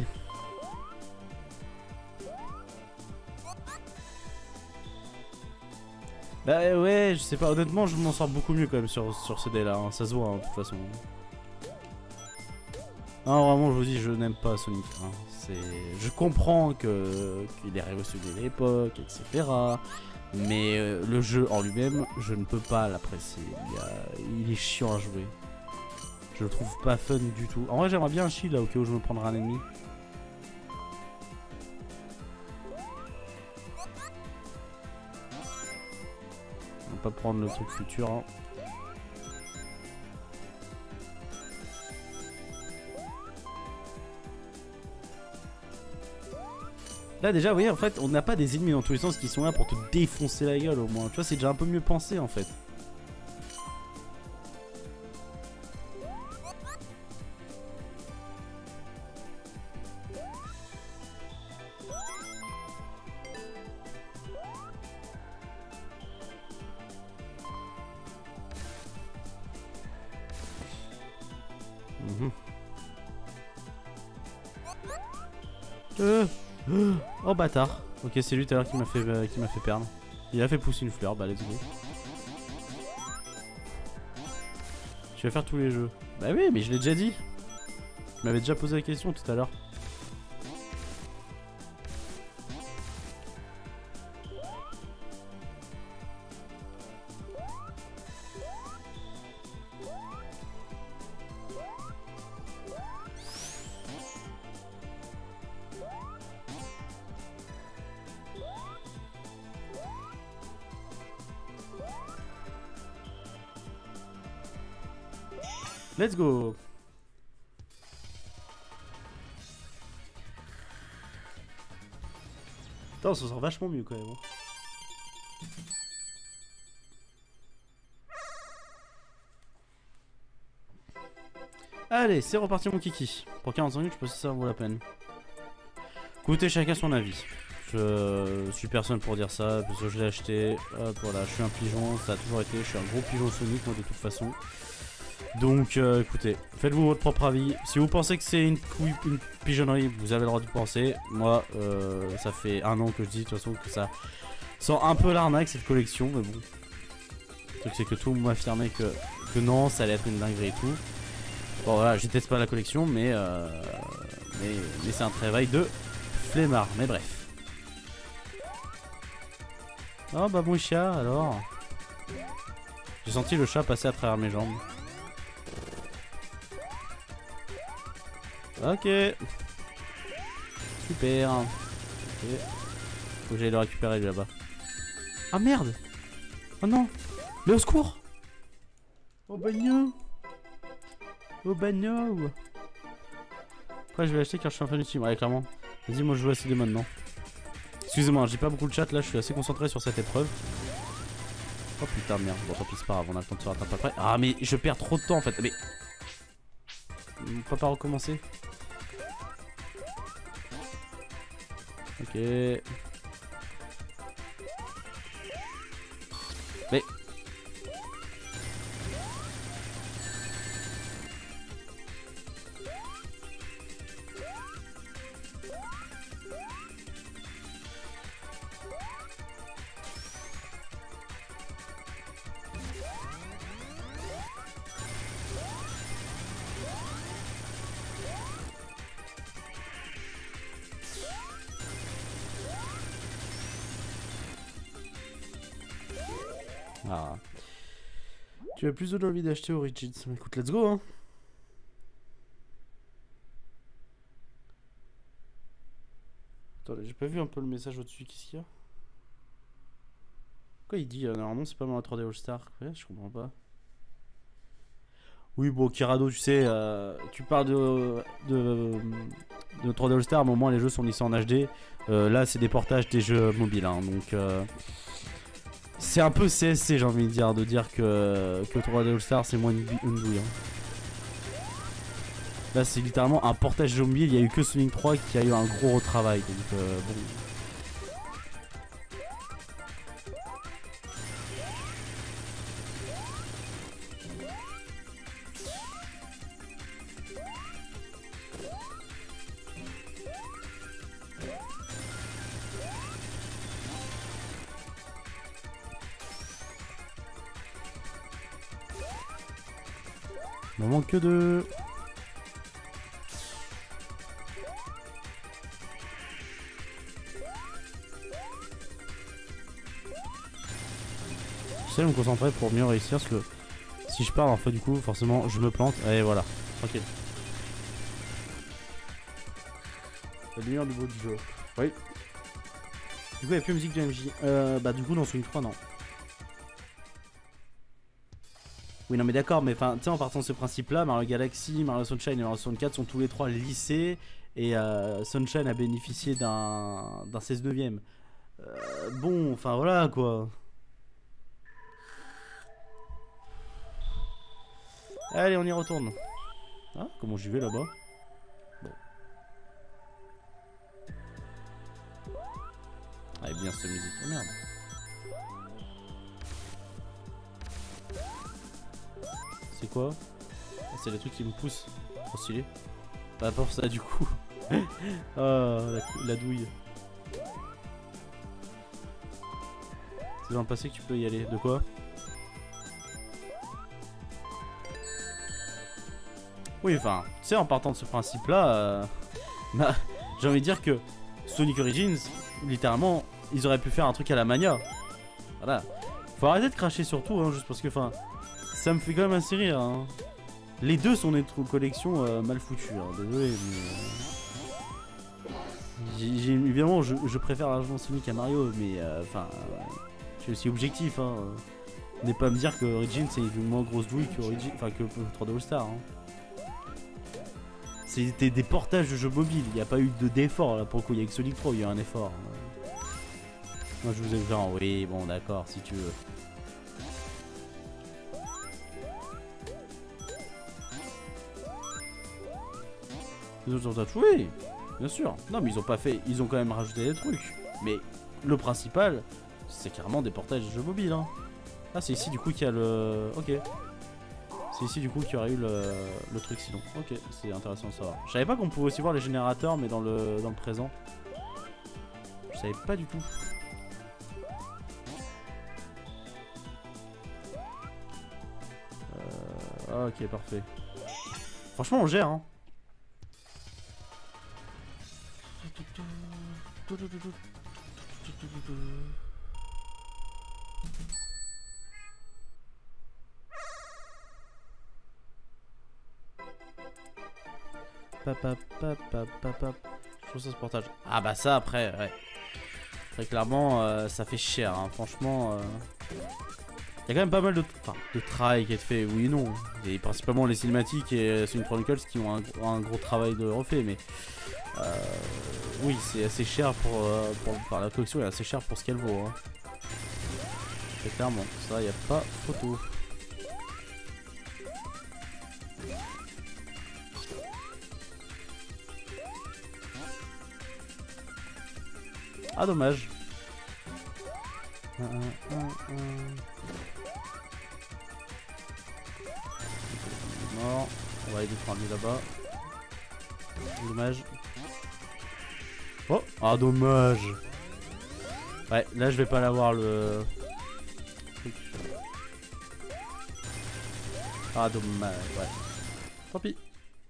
Bah ouais, je sais pas. Honnêtement, je m'en sors beaucoup mieux quand même sur ce dé là. Hein. Ça se voit, hein, de toute façon. Non, vraiment, je vous dis, je n'aime pas Sonic. Hein. Je comprends qu'il est révolutionné à l'époque, etc. Mais le jeu en lui-même, je ne peux pas l'apprécier. Il est chiant à jouer. Je le trouve pas fun du tout. En vrai, j'aimerais bien un shield là, au cas où je me prendrai un ennemi. On va pas prendre le truc futur. Hein. Là déjà, vous voyez, en fait, on n'a pas des ennemis dans tous les sens qui sont là pour te défoncer la gueule au moins. Tu vois, c'est déjà un peu mieux pensé en fait. Oh bâtard. Ok, c'est lui tout à l'heure qui m'a fait perdre. Il a fait pousser une fleur, bah let's go. Je vais faire tous les jeux. Bah oui, mais je l'ai déjà dit. Tu m'avais déjà posé la question tout à l'heure. Let's go. Putain, on s'en sort vachement mieux quand même. Allez, c'est reparti mon kiki. Pour 45 minutes, je pense que ça vaut la peine. Écoutez, chacun son avis. Je suis personne pour dire ça, parce que je l'ai acheté. Hop, voilà, je suis un pigeon, ça a toujours été. Je suis un gros pigeon Sonic, moi, de toute façon. Donc écoutez, faites-vous votre propre avis. Si vous pensez que c'est une pigeonnerie, vous avez le droit de penser. Moi, ça fait un an que je dis de toute façon que ça sent un peu l'arnaque cette collection, mais bon. Le truc c'est que tout le monde m'a affirmé que non, ça allait être une dinguerie et tout. Bon voilà, je déteste pas la collection, mais c'est un travail de flemmard, mais bref. Oh bah mon chat alors. J'ai senti le chat passer à travers mes jambes. Ok. Super. Okay. Faut que j'aille le récupérer là-bas. Ah merde. Oh non. Mais au secours. Oh bah non. Oh bah non. Après je vais l'acheter car je suis en fin d'ultime. Ouais clairement. Vas-y moi je joue à CD maintenant. Excusez-moi, j'ai pas beaucoup de chat là, je suis assez concentré sur cette épreuve. Oh putain merde. Bon tant pis c'est pas grave, on a le temps de se rattraper après. Ah mais je perds trop de temps en fait. Mais... On peut pas recommencer. Ok. Mais... Ah. Tu as plus envie d'acheter Origins. Écoute, let's go hein. Attendez, j'ai pas vu un peu le message au-dessus, qu'est-ce qu'il y a? Quoi il dit normalement c'est pas mon 3D All Star. Ouais, je comprends pas. Oui, bon, Kirado, tu sais, tu parles de 3D All Star, mais au moins les jeux sont lissés en HD. Là, c'est des portages des jeux mobiles, hein, donc c'est un peu CSC, j'ai envie de dire que 3D All Star, c'est moins une douille. Hein. Là, c'est littéralement un portage jeu mobile. Il n'y a eu que Sonic 3 qui a eu un gros retravail, donc bon. Il m'en manque que 2. J'essaie de me concentrer pour mieux réussir parce que si je parle en fait du coup forcément je me plante et voilà, tranquille. C'est le meilleur niveau du jeu. Oui. Du coup il n'y a plus de musique de MJ. Bah du coup dans Sonic 3 non. Oui non mais d'accord, mais enfin tu sais en partant de ce principe là, Mario Galaxy, Mario Sunshine et Mario 64 sont tous les trois lissés et Sunshine a bénéficié d'un 16 neuvième. Bon enfin voilà quoi. Allez on y retourne. Ah comment j'y vais là-bas. Bon. Ah bien cette musique, oh merde. C'est quoi? Ah, c'est le truc qui me pousse. Trop stylé. Pas pour ça du coup. Oh la douille. C'est dans le passé que tu peux y aller. De quoi? Oui enfin, tu sais en partant de ce principe là, bah, j'ai envie de dire que Sonic Origins, littéralement, ils auraient pu faire un truc à la Mania. Voilà. Faut arrêter de cracher sur tout hein, juste parce que enfin... Ça me fait quand même assez rire. Hein. Les deux sont des collections mal foutues. Hein. Désolé, mais évidemment, je préfère largement Sonic à Mario, mais enfin, je suis aussi objectif. Hein. N'est pas à me dire que Origin c'est une moins grosse douille que Origin, enfin que 3D All Star. Hein. C'était des portages de jeux mobiles. Il n'y a pas eu d'effort là pour le coup. Il y a que Sonic 3, il y a eu un effort. Moi, je vous ai fait. Oui, bon, d'accord, si tu veux. Oui, bien sûr. Non, mais ils ont pas fait. Ils ont quand même rajouté des trucs. Mais le principal, c'est clairement des portages de jeux mobiles. Hein. Ah, c'est ici du coup qu'il y a le. Ok. C'est ici du coup qu'il y aurait eu le truc sinon. Ok, c'est intéressant de savoir. Je savais pas qu'on pouvait aussi voir les générateurs, mais dans le présent. Je savais pas du tout. Ok, parfait. Franchement, on gère. Hein. Je trouve ça ce portage. Ah bah ça après, ouais. Très clairement, ça fait cher. Hein. Franchement, il y a quand même pas mal de travail qui est fait. Oui et non. Et principalement les cinématiques et Sonic Chronicles qui ont un gros travail de refait, mais. Oui, c'est assez cher pour la collection est assez cher pour ce qu'elle vaut. Hein. Très clairement, ça y a pas photo. Ah dommage. Mort. On va aller défendre lui là-bas. Dommage. Oh, ah dommage. Ouais, là je vais pas l'avoir le truc. Ah dommage, ouais. Tant pis.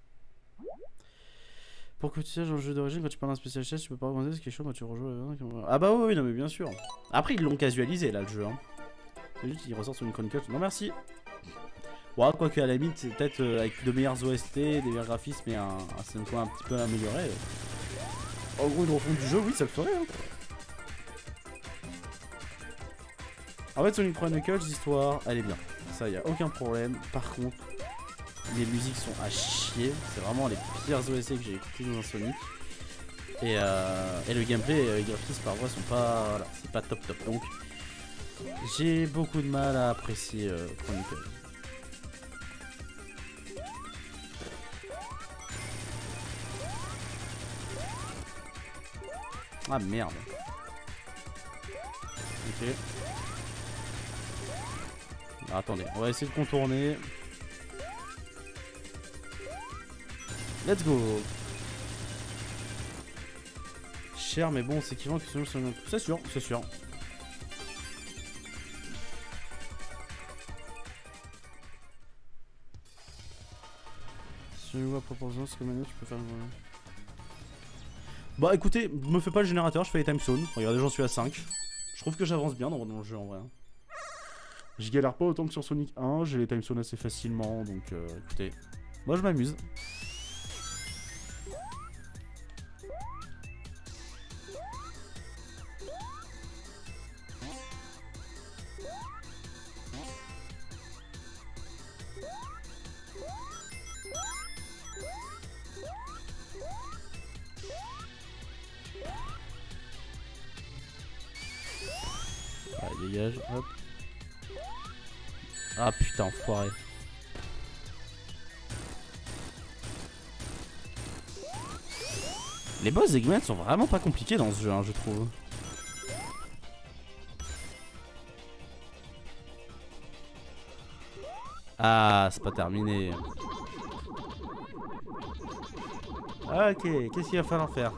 Pour que tu saches dans le jeu d'origine, quand tu parles d'un spécial chess, tu peux pas recommencer ce qui est chaud quand tu rejoues. Ah bah oui, non mais bien sûr. Après ils l'ont casualisé là le jeu. Hein. C'est juste qu'ils ressortent sur une Chronicle. Non merci. Ouais, quoique à la limite, c'est peut-être avec de meilleurs OST, des meilleurs graphismes et un scénario un petit peu amélioré. En gros, une refonte du jeu, oui, ça le ferait. Hein. En fait, Sonic Chronicles, l'histoire, elle est bien. Ça, y a aucun problème. Par contre, les musiques sont à chier. C'est vraiment les pires OST que j'ai écoutés dans un Sonic. Et le gameplay et les graphismes par voie sont pas. Voilà, c'est pas top top. Donc j'ai beaucoup de mal à apprécier Chronicle. Ah merde. Ok. Ah, attendez, on va essayer de contourner. Let's go. Cher mais bon, c'est équivalent que c'est sûr, c'est sûr. Si je vois proposition, ce que maintenant tu peux faire. Bah écoutez, me fais pas le générateur, je fais les time zones. Regardez, j'en suis à 5. Je trouve que j'avance bien dans le jeu en vrai. Je galère pas autant que sur Sonic 1, j'ai les time zones assez facilement, donc écoutez, moi je m'amuse. Allez, dégage, hop. Ah putain, enfoiré. Les boss Eggman sont vraiment pas compliqués dans ce jeu, hein, je trouve. Ah, c'est pas terminé. Ok, qu'est-ce qu'il va falloir faire?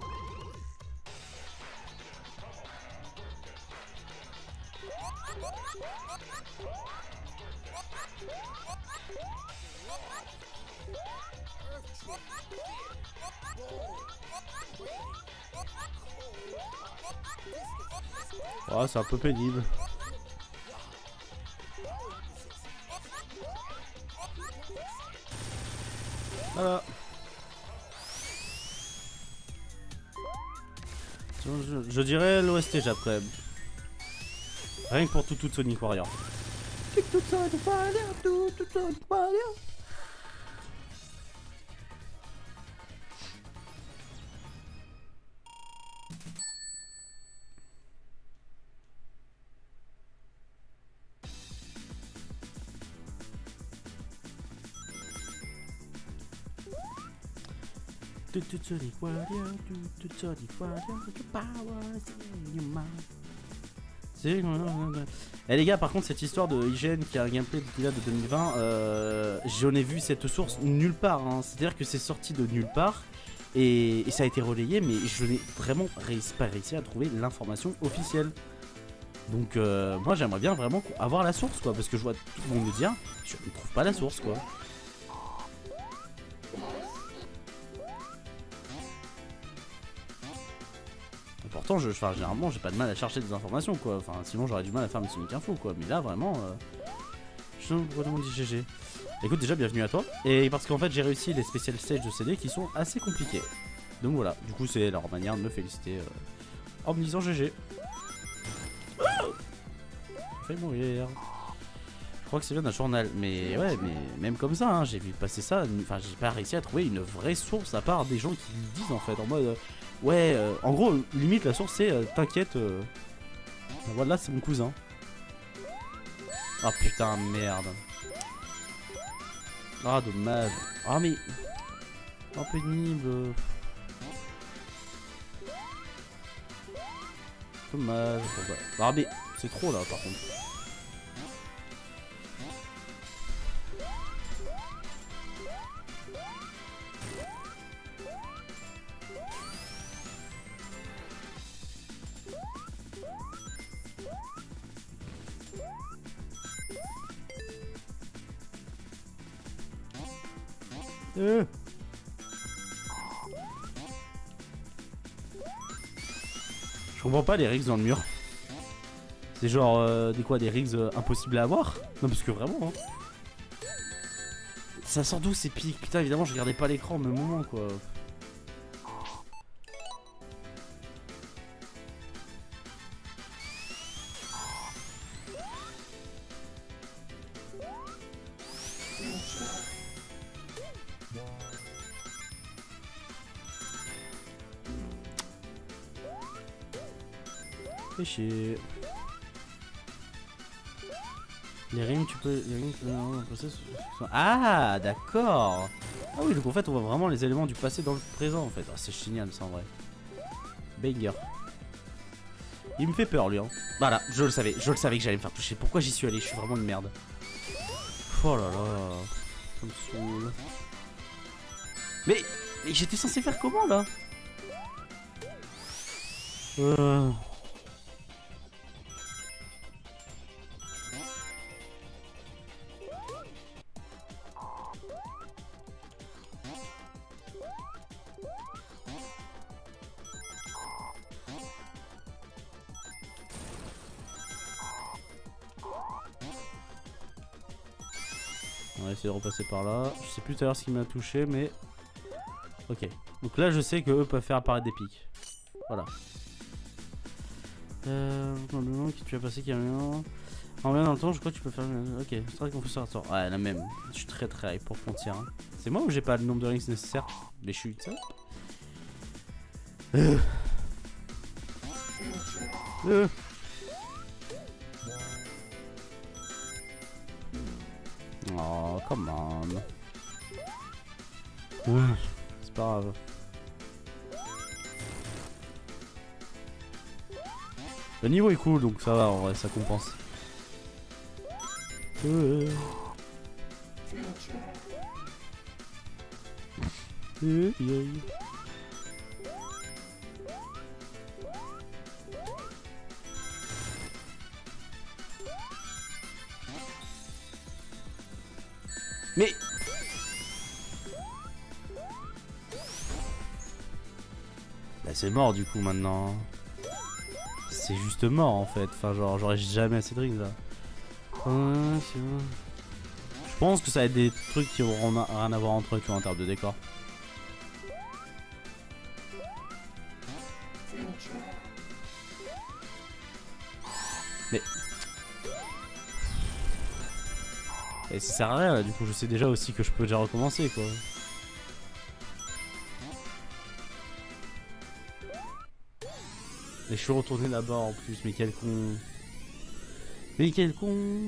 Oh, c'est un peu pénible. Voilà. Je dirais l'OST après. Rien que pour tout Sonic Warrior. Tout Sonic Warrior. Eh les gars, par contre, cette histoire de IGN qui a un gameplay qui date de 2020, j'en ai vu cette source nulle part. Hein. C'est-à-dire que c'est sorti de nulle part et ça a été relayé, mais je n'ai vraiment pas réussi à trouver l'information officielle. Donc, moi, j'aimerais bien vraiment avoir la source, quoi, parce que je vois tout le monde le dire, je ne trouve pas la source, quoi. Pourtant, généralement, j'ai pas de mal à chercher des informations, quoi. Enfin, sinon, j'aurais du mal à faire mes Sonic Info, quoi. Mais là, vraiment, je vraiment dit GG. Écoute, déjà, bienvenue à toi. Et parce qu'en fait, j'ai réussi les spécial stages de CD qui sont assez compliqués. Donc voilà, du coup, c'est leur manière de me féliciter en me disant GG. J'ai failli mourir. Je crois que c'est bien d'un journal. Mais ouais, mais même comme ça, hein, j'ai vu passer ça. Enfin, j'ai pas réussi à trouver une vraie source à part des gens qui le disent, en fait, en mode. Ouais, en gros, limite la source c'est t'inquiète, voilà, c'est mon cousin. Oh putain, merde. Ah, dommage. Ah, mais. Un peu pénible. Dommage. Ah, mais c'est trop là par contre. Je comprends pas les rigs dans le mur. C'est genre des rigs impossibles à avoir. Non parce que vraiment hein. Ça sort d'où ces pics? Putain évidemment je regardais pas l'écran au même moment quoi. Fais chier. Les rimes, tu peux. Les rimes, tu peux... Ah, d'accord. Ah oui, donc en fait, on voit vraiment les éléments du passé dans le présent en fait. Ah, c'est génial ça en vrai. Banger. Il me fait peur lui, hein. Voilà, je le savais que j'allais me faire toucher. Pourquoi j'y suis allé? Je suis vraiment une merde. Oh là là. Ça me saoule. Mais j'étais censé faire comment là? On va essayer de repasser par là. Je sais plus tout à l'heure ce qui m'a touché, mais... Ok. Donc là, je sais qu'eux peuvent faire apparaître des pics. Voilà. Qui tu as passé qui a rien. En bien dans le temps, je crois que tu peux faire... Ok, c'est très confus. Ouais, la même. Je suis très hype pour Frontier. Hein. C'est moi ou j'ai pas le nombre de rings nécessaires? Les chutes, ça Oh, come on. C'est pas grave. Le niveau est cool, donc ça va, en vrai, ça compense. Mais... Bah c'est mort du coup maintenant. C'est juste mort en fait. Enfin genre j'aurais jamais assez de rings là. Je pense que ça va être des trucs qui auront rien à voir entre eux tu vois en termes de décor. Mais... Et ça sert à rien là, du coup je sais déjà aussi que je peux déjà recommencer quoi. Et je suis retourné là-bas en plus, mais quel con. Mais quel con.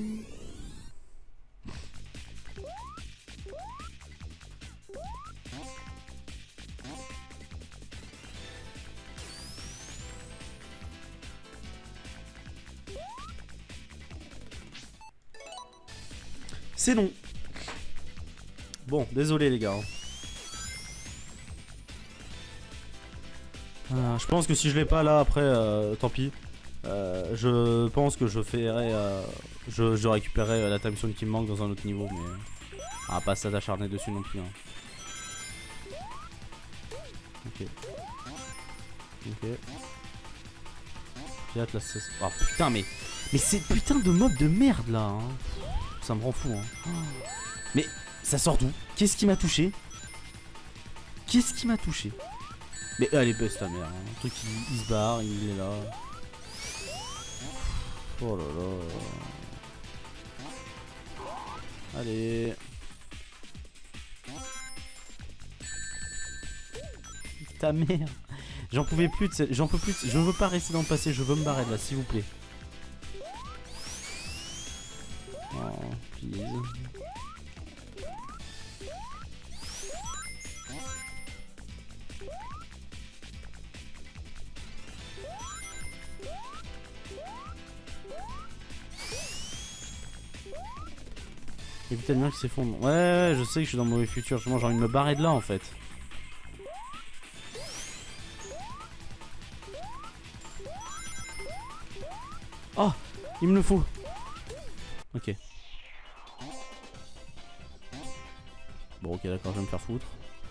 C'est non. Bon, désolé les gars. Je pense que si je l'ai pas là après, tant pis. Je pense que je ferai, je récupérerai la time zone qui me manque dans un autre niveau, mais on va pas s'acharner dessus non plus. Hein. Ok. Ok. Pirate là, c'est... Oh putain mais c'est putain de mob de merde là. Hein. Ça me rend fou. Hein. Mais ça sort d'où? Qu'est-ce qui m'a touché? Qu'est-ce qui m'a touché? Mais allez bust ta mère. Hein. Le truc il se barre, il est là. Oh là là. Allez. Ta mère. J'en pouvais plus de cette... J'en peux plus de... Je ne veux pas rester dans le passé, je veux me barrer de là, s'il vous plaît. Oh, please. Et putain de merde qui s'effondre. Ouais, je sais que je suis dans le mauvais futur. Justement, j'ai envie de me barrer de là en fait. Oh, il me le faut. Ok. Bon, ok, d'accord, je vais me faire foutre.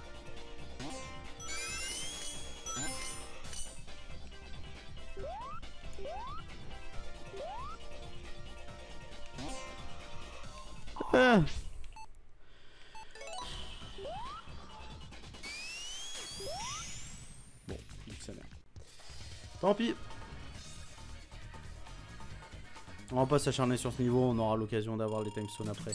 Ah. Bon, ça merde. Tant pis. On va pas s'acharner sur ce niveau, on aura l'occasion d'avoir les time zones après.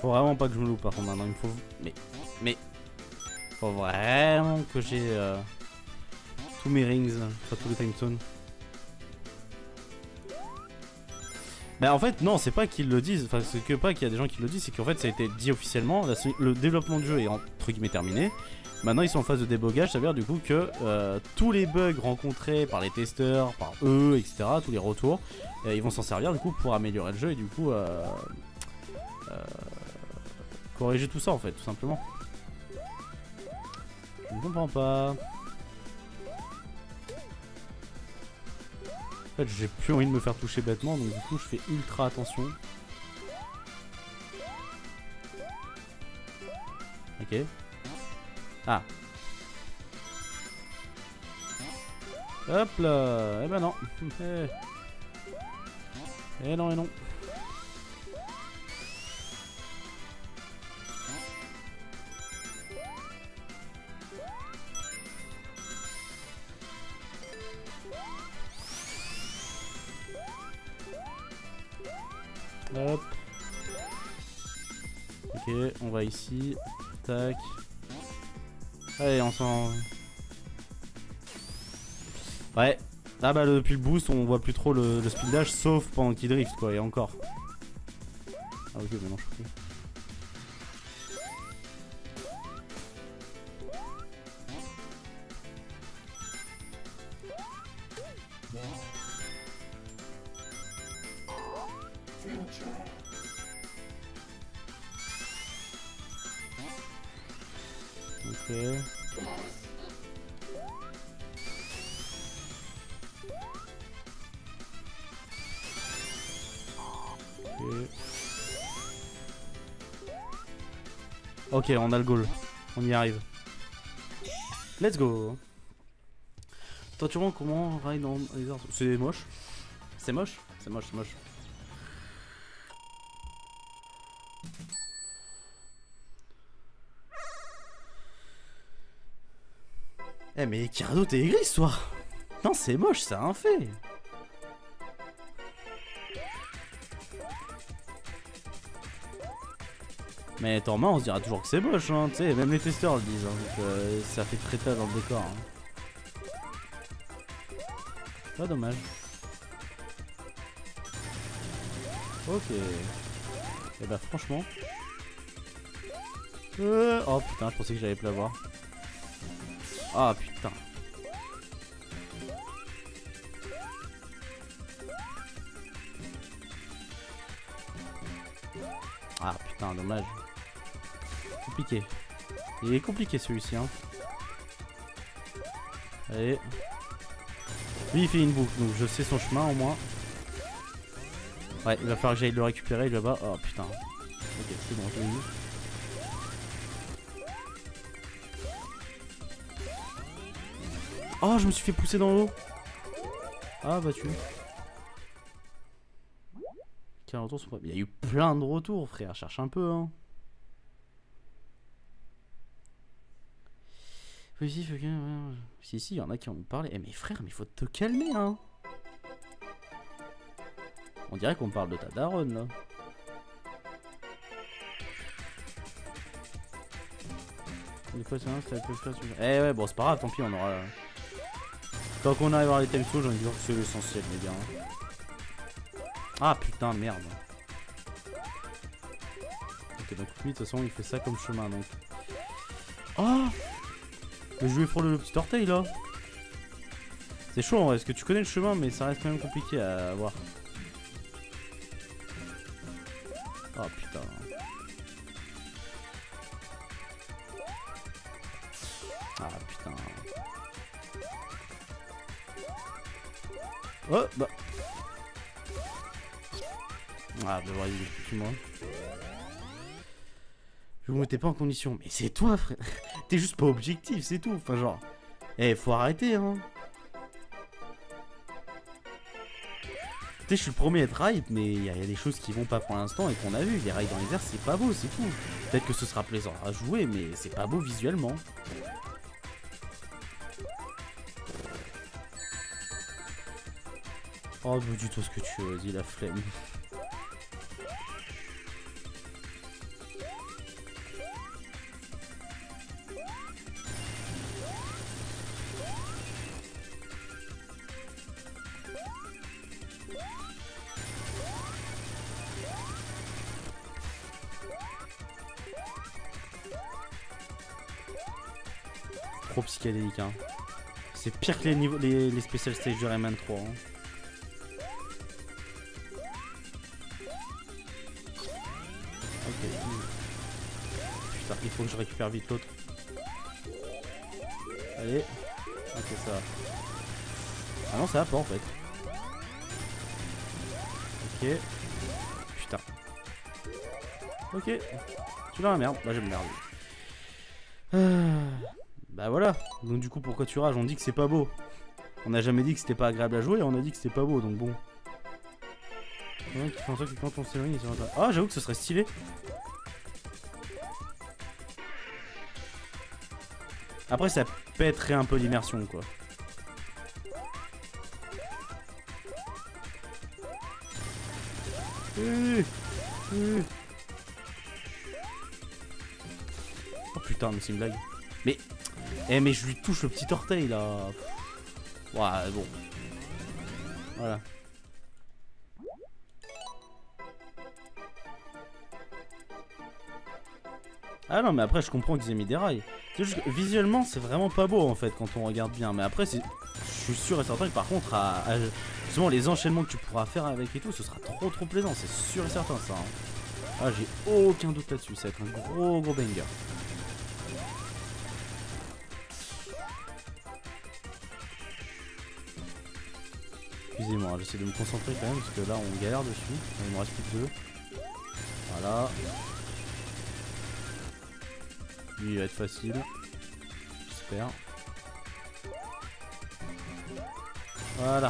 Faut vraiment pas que je me loupe par contre maintenant, il me faut... Mais... Faut vraiment que j'ai tous mes rings, enfin tous les time stones. Bah en fait non, c'est pas qu'ils le disent, enfin c'est que pas qu'il y a des gens qui le disent, c'est qu'en fait ça a été dit officiellement, le développement du jeu est entre guillemets terminé. Maintenant ils sont en phase de débogage, ça veut dire du coup que tous les bugs rencontrés par les testeurs, par eux, etc., tous les retours, ils vont s'en servir du coup pour améliorer le jeu et du coup corriger tout ça en fait, tout simplement. Je ne comprends pas. En fait j'ai plus envie de me faire toucher bêtement, donc du coup je fais ultra attention. Ok. Ah. Hop là. Eh ben non. Eh non, eh non. Hop. Ok, on va ici. Tac. Allez, on s'en... Ouais. Ah bah depuis le boost, on voit plus trop le speed dash, sauf pendant qu'il drift quoi, et encore. Ah ok, maintenant je suis pris. Ok. Ok, on a le goal. On y arrive. Let's go. Toi, tu vois comment on ride dans les arbres? C'est moche. C'est moche. C'est moche, c'est moche. Eh mais Kirado, t'es aigri ce soir. Non, c'est moche, c'est un fait. Mais Torma, on se dira toujours que c'est moche, hein, tu sais, même les testeurs le disent, hein, donc ça fait très tard dans le décor. Hein. Pas dommage. Ok. Et bah franchement... Oh putain, je pensais que j'allais plus l'avoir. Ah putain. Ah putain, dommage. Compliqué. Il est compliqué celui-ci, hein. Allez. Lui il fait une boucle, donc je sais son chemin au moins. Ouais, il va falloir que j'aille le récupérer là-bas. Oh putain. Ok, c'est bon, je l'ai eu. Oh, je me suis fait pousser dans l'eau. Ah, battu. Quel retour sont pas... Il y a eu plein de retours, frère. Cherche un peu, hein. Si, si, il y en a qui ont parlé. Eh, mais frère, mais faut te calmer, hein. On dirait qu'on parle de ta daronne, là. Eh ouais, bon, c'est pas grave, tant pis, on aura... Quand on arrive à voir les temsos, j'en ai dire que c'est l'essentiel, les gars. Ah putain, merde. Ok, donc lui, de toute façon, il fait ça comme chemin, donc. Oh, mais je lui ai frôlé le petit orteil, là. C'est chaud, en vrai, parce que tu connais le chemin, mais ça reste quand même compliqué à voir. Oh putain. Ah putain. Oh bah. Ah bah ouais, il est foutu moi. Je vous mettais pas en condition. Mais c'est toi frère. T'es juste pas objectif, c'est tout. Enfin genre. Eh faut arrêter hein. Tu sais je suis le premier à être hype mais il y a des choses qui vont pas pour l'instant et qu'on a vu. Les rails dans les airs c'est pas beau, c'est tout. Peut-être que ce sera plaisant à jouer mais c'est pas beau visuellement. Oh, bah, dis-toi ce que tu veux, dis la flemme. trop psychédélique. Hein. C'est pire que les special stage de Rayman 3. Hein. Ok. Putain, il faut que je récupère vite l'autre. Allez. Ok, ça va. Ah non, ça va pas en fait. Ok. Putain. Ok. Tu dans la merde. Bah, je me merde. Bah voilà. Donc, du coup, pourquoi tu rages? On dit que c'est pas beau. On n'a jamais dit que c'était pas agréable à jouer. On a dit que c'était pas beau. Donc, bon. Quand on s'éloigne, ah, j'avoue que ce serait stylé. Après, ça pèterait un peu l'immersion, quoi. Oh putain, mais c'est une blague. Mais, mais je lui touche le petit orteil là. Ouais, bon. Voilà. Ah non, mais après, je comprends qu'ils aient mis des rails. C'est juste que visuellement, c'est vraiment pas beau en fait quand on regarde bien. Mais après, je suis sûr et certain que par contre, justement, les enchaînements que tu pourras faire avec et tout, ce sera trop plaisant. C'est sûr et certain ça. Hein. Ah, j'ai aucun doute là-dessus. Ça va être un gros banger. Excusez-moi, j'essaie de me concentrer quand même parce que là, on galère dessus. Il me reste plus que 2. Voilà. Lui, il va être facile. J'espère. Voilà.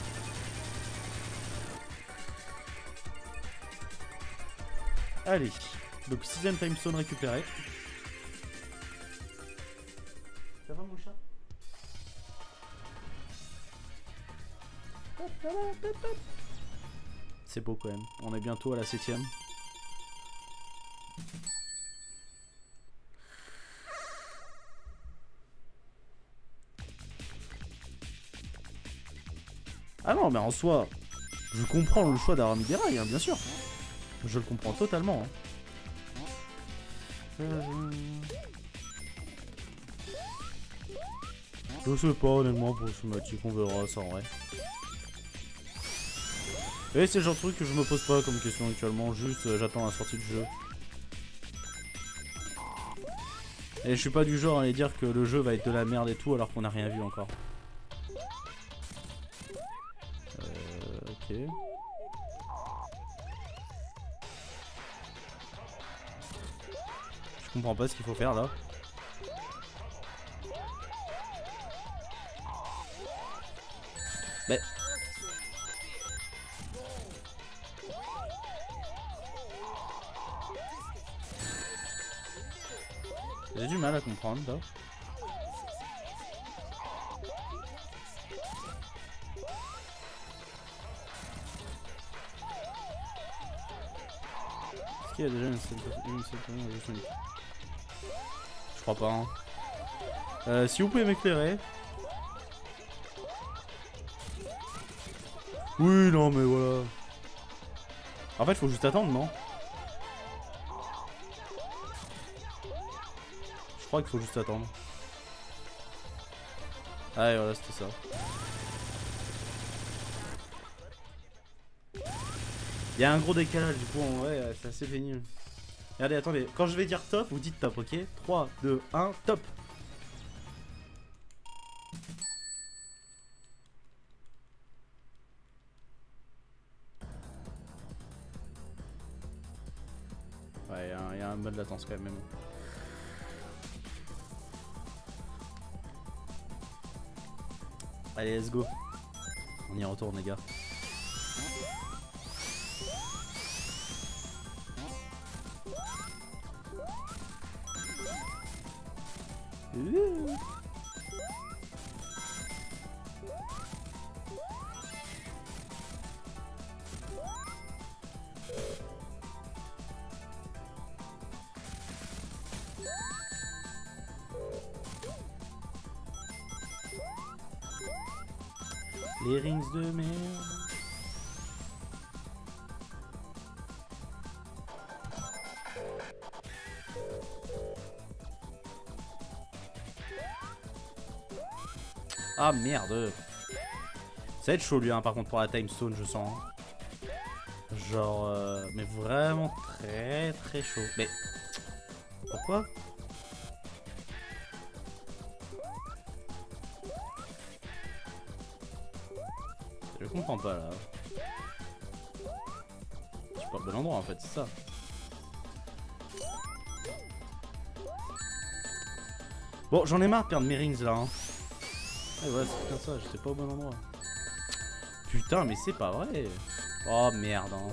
Allez. Donc, 6ème time zone récupéré. Ça va, mon chat? C'est beau quand même. On est bientôt à la 7ème. Ah non, mais en soi, je comprends le choix d'avoir mis des rails, hein, bien sûr. Je le comprends totalement. Hein. Je sais pas honnêtement pour ce match, on verra ça en vrai. Et c'est le genre de truc que je me pose pas comme question actuellement, juste j'attends la sortie du jeu. Et je suis pas du genre à aller dire que le jeu va être de la merde et tout alors qu'on a rien vu encore. Ok. Je comprends pas ce qu'il faut faire là. Mais... J'ai du mal à comprendre là. Est-ce qu'il y a déjà une seule Je crois pas. Hein. Si vous pouvez m'éclairer. Oui, non, mais voilà. En fait, faut juste attendre, non? Je crois qu'il faut juste attendre. Ah, et voilà, c'était ça. Il y a un gros décalage, du coup, en vrai, c'est assez pénible. Regardez, attendez, quand je vais dire top, vous dites top, ok? 3, 2, 1, top! Ouais, il y a un mode de latence quand même. Allez, let's go. On y retourne, les gars. Les rings de merde. Ah merde. Ça va être chaud lui hein, par contre pour la time stone je sens. Genre mais vraiment très très chaud. Mais pourquoi? Je comprends pas là. Je suis pas au bon endroit en fait, c'est ça. Bon j'en ai marre de perdre mes rings là hein. Ouais voilà c'est comme ça, j'étais pas au bon endroit. Putain mais c'est pas vrai. Oh merde hein.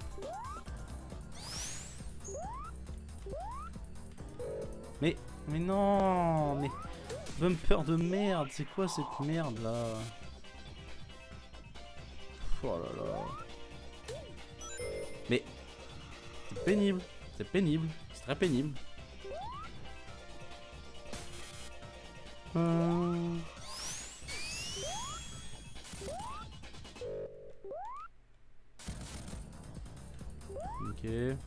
Mais non mais bumper de merde, c'est quoi cette merde là? Oh là là. Mais c'est pénible, c'est pénible, c'est très pénible. Ok.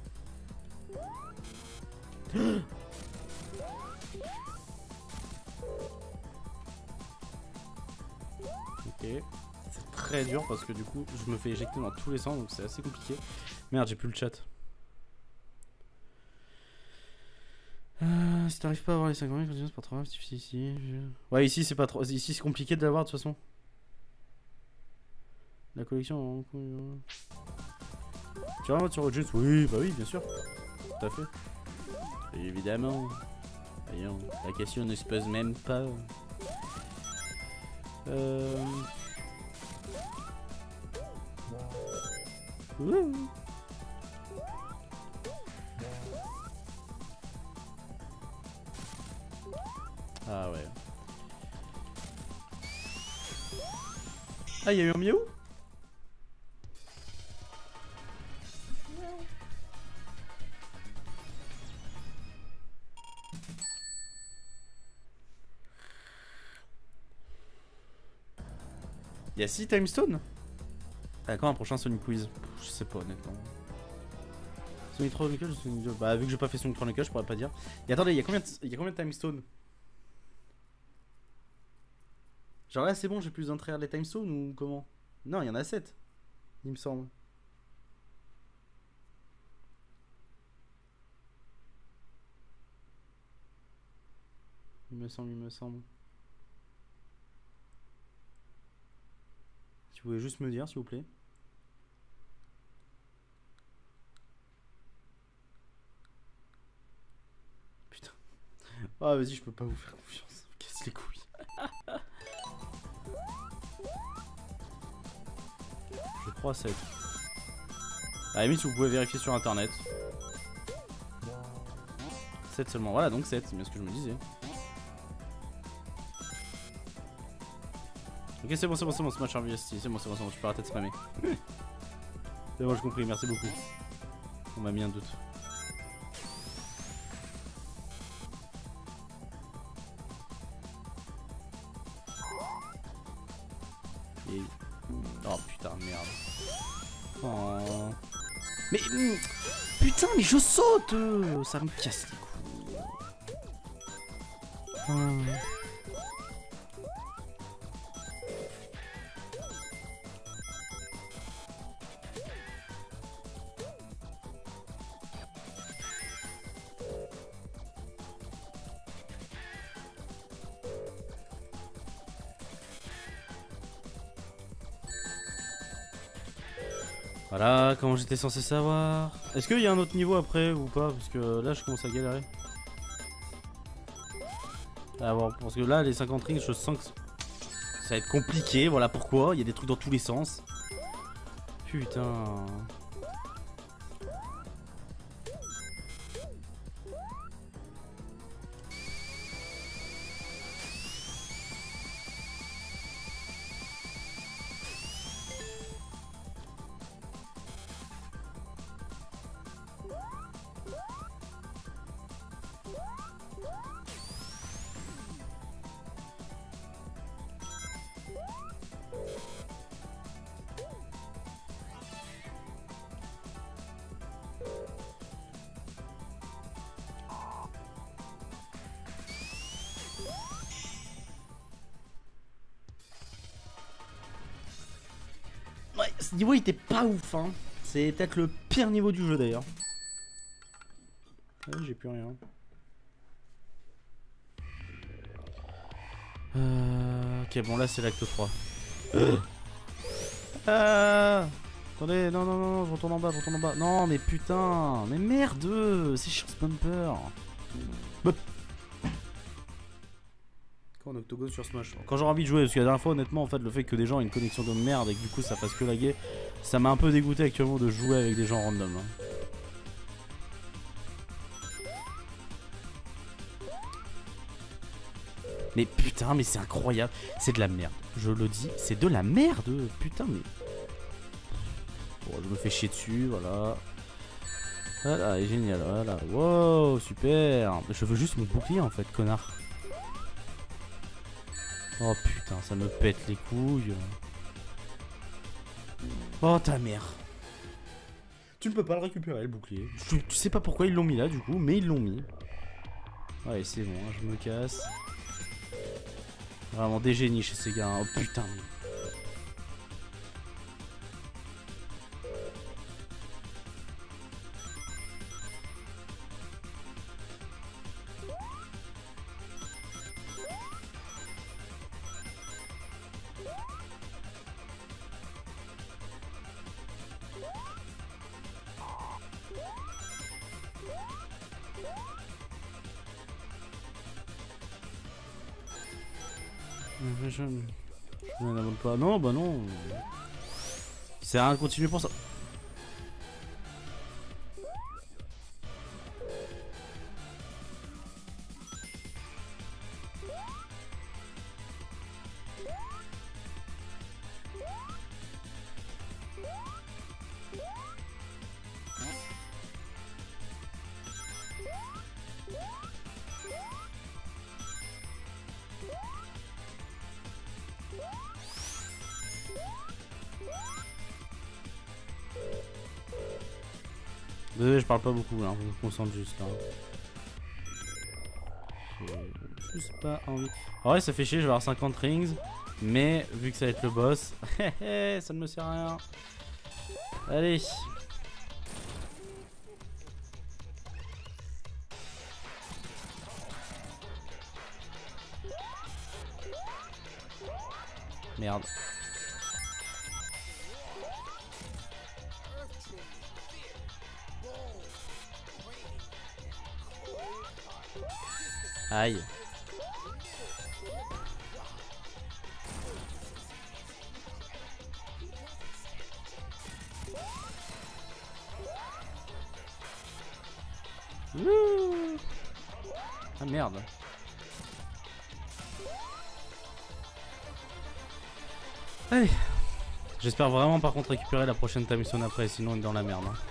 Ok. C'est très dur parce que du coup je me fais éjecter dans tous les sens donc c'est assez compliqué. Merde j'ai plus le chat. Si t'arrives pas à avoir les 50 000, c'est pas trop grave, c'est difficile ici. Ouais ici c'est pas trop. Ici c'est compliqué de l'avoir de toute façon. La collection. Tu vas en mode sur Road Oui bah oui bien sûr. Tout à fait. Évidemment. Voyons, la question ne se pose même pas. Ouh. Ah ouais. Ah y'a eu un miaou. Y'a 6 time stone. Ah, quand un prochain Sonic Quiz? Je sais pas honnêtement. Sonic 3 Knuckles ou Sonic 2? Bah vu que j'ai pas fait Sonic 3 Knuckles je pourrais pas dire. Et attendez, y'a combien de time stone? Genre là c'est bon, j'ai plus besoin de traire les time stone ou comment? Non, il y en a 7. Il me semble. Il me semble. Si vous pouvez juste me dire s'il vous plaît. Putain. Ah vas-y, je peux pas vous faire confiance. Casse les couilles. Je crois 7. À la limite, vous pouvez vérifier sur internet. 7 seulement. Voilà, donc 7, c'est bien ce que je me disais. Ok, c'est bon, Smash RVST. C'est bon, tu peux arrêter de spammer. C'est bon, j'ai compris, merci beaucoup. On m'a mis un doute. Et... oh putain, merde. Oh. Mais putain, mais je saute. Ça me casse les couilles. Voilà, comment j'étais censé savoir. Est-ce qu'il y a un autre niveau après ou pas? Parce que là je commence à galérer. Ah bon, parce que là les 50 rings je sens que ça va être compliqué, voilà pourquoi. Il y a des trucs dans tous les sens. Putain. ce niveau il était pas ouf hein. C'est peut-être le pire niveau du jeu d'ailleurs. Ouais, j'ai plus rien. Ok bon là c'est l'acte 3. Attendez, non, non, non, je retourne en bas, je retourne en bas. Non, mais putain, mais merde, c'est chiant ce bumper. Quand on octogone sur Smash. Quand j'aurai envie de jouer, parce que la dernière fois, honnêtement, en fait, le fait que des gens aient une connexion de merde et que du coup ça fasse que laguer, ça m'a un peu dégoûté actuellement de jouer avec des gens random. Hein. Mais putain, mais c'est incroyable, c'est de la merde. Je le dis, c'est de la merde, putain, mais. Bon, je me fais chier dessus, voilà. Voilà, est génial, voilà. Wow, super. Je veux juste mon bouclier en fait, connard. Oh putain, ça me pète les couilles. Oh ta mère. Tu ne peux pas le récupérer le bouclier. Tu sais pas pourquoi ils l'ont mis là du coup, mais ils l'ont mis. Ouais, c'est bon, hein, je me casse. Vraiment des génies chez ces gars. Hein. Oh putain. Je n'abonne pas. Non, bah non. C'est rien de continuer pour ça. Désolé, je parle pas beaucoup là, je me concentre juste là. J'ai juste pas envie. En vrai, ça fait chier, je vais avoir 50 rings. Mais vu que ça va être le boss, ça ne me sert à rien. Allez. Merde. Aïe. Wouh. Ah merde. Allez. J'espère vraiment par contre récupérer la prochaine Tamison après, sinon on est dans la merde. Hein.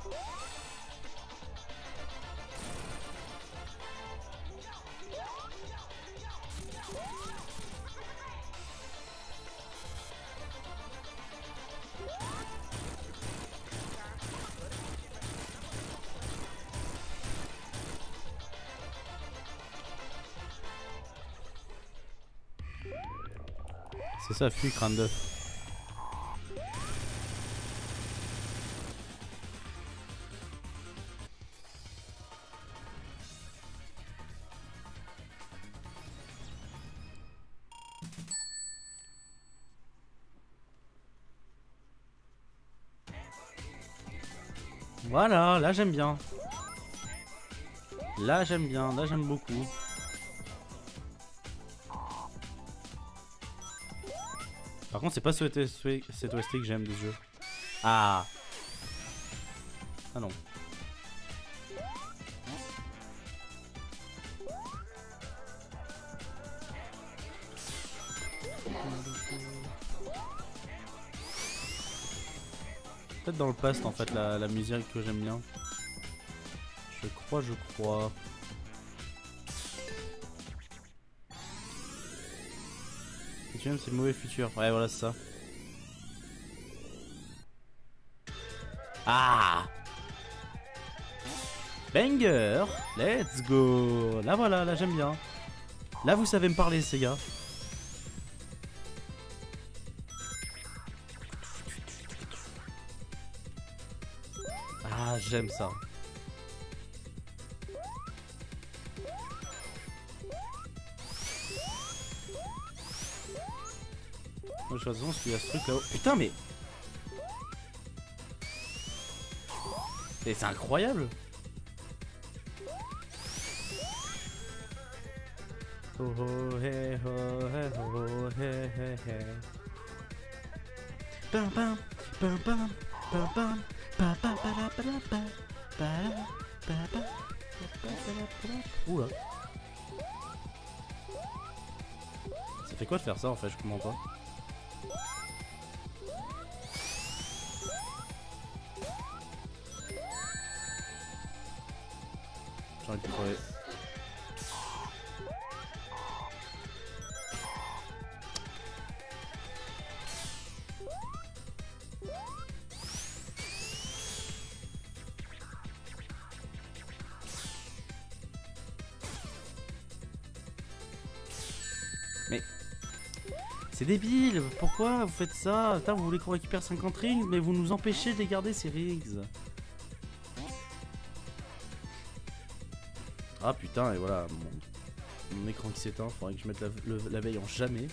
C'est ça, fuis crâne d'œuf. Voilà, là j'aime bien. Là j'aime bien, là j'aime beaucoup. Par contre, c'est pas cette OST que j'aime des jeux. Ah. Ah non. Peut-être dans le past en fait la musique que j'aime bien. Je crois. Tu aimes, c'est le mauvais futur. Ouais, voilà, c'est ça. Ah! Banger! Let's go! Là, voilà, là, j'aime bien. Là, vous savez me parler, ces gars. j'aime ça. Moi, je vois parce qu'il y a ce truc là-haut. Putain, mais. Et c'est incroyable! Oh oh hey oh hey oh hey hey hey. Bam bam bam bam bam bam bam bam bam bam bam bam bam. Oula. Ça fait quoi de faire ça en fait, je comprends pas. J'ai envie de crever. Mais c'est débile, pourquoi vous faites ça? Putain, vous voulez qu'on récupère 50 rings, mais vous nous empêchez de les garder ces rings. Ah putain, et voilà, mon écran qui s'éteint, faudrait que je mette la veille en jamais.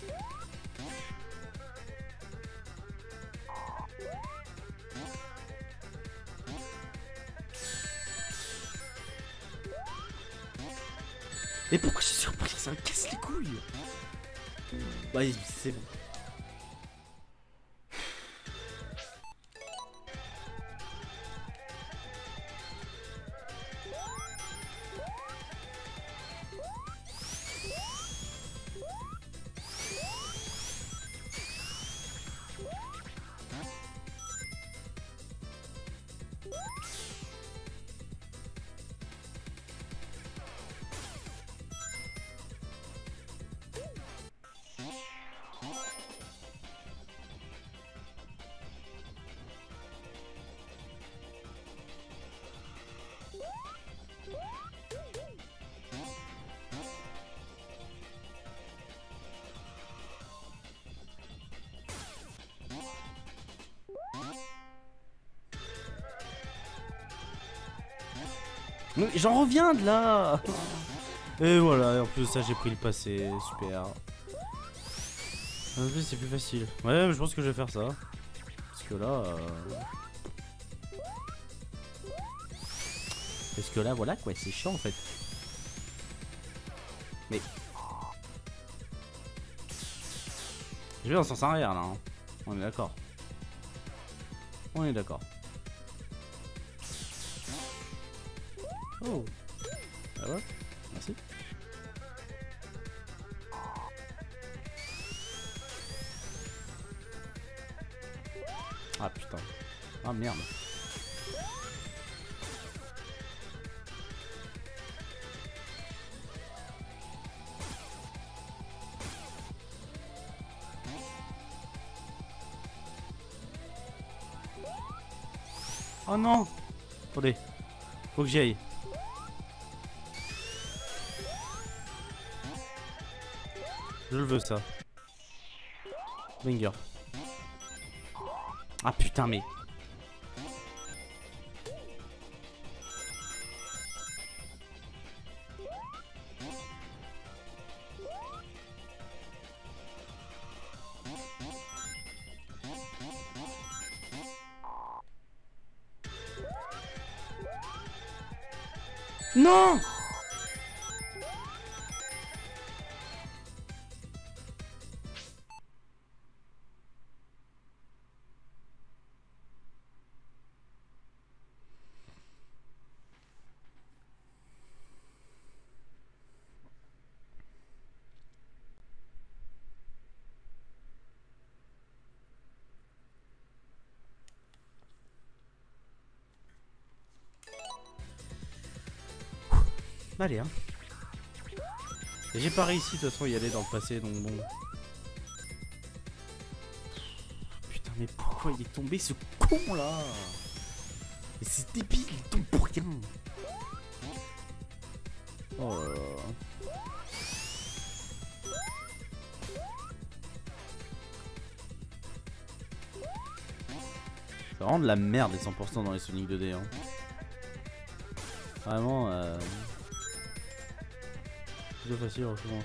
Et pourquoi je suis surpris? Ça me casse les couilles. Bah c'est bon. J'en reviens de là. Et voilà, et en plus de ça j'ai pris le passé, super. En plus c'est plus facile. Ouais, mais je pense que je vais faire ça. Parce que là... Parce que là, voilà quoi, c'est chiant en fait. Mais... Je vais dans le sens arrière là, hein. On est d'accord. On est d'accord. Oh. Ah ouais. Merci. Ah putain. Ah merde. Oh non. Attendez. Faut que j'y aille. Je le veux ça. Banger. Ah putain mais. Non! Allez hein. Et j'ai pas réussi de toute façon y aller dans le passé donc bon. Putain mais pourquoi il est tombé ce con là? Mais c'est débile, il tombe pour rien. Oh là là. C'est vraiment de la merde les 100% dans les Sonic 2D hein. Vraiment, c'est facile, on recommence.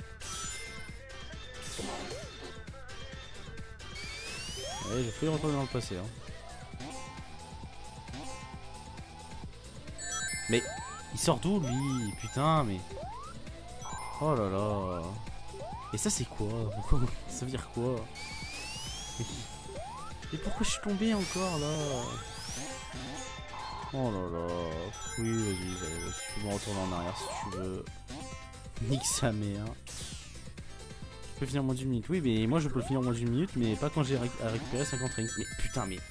Allez, j'ai failli retourner dans le passé. Hein. Mais il sort d'où lui? Putain, mais. Oh là là. Et ça, c'est quoi? Ça veut dire quoi? Et pourquoi je suis tombé encore là? Oh là là. Oui, vas-y, tu peux retourner en arrière si tu veux. Nique sa mère. Je peux finir en moins d'une minute. Oui, mais moi je peux le finir en moins d'une minute, mais pas quand j'ai récupéré 50 rings. Mais putain, mais.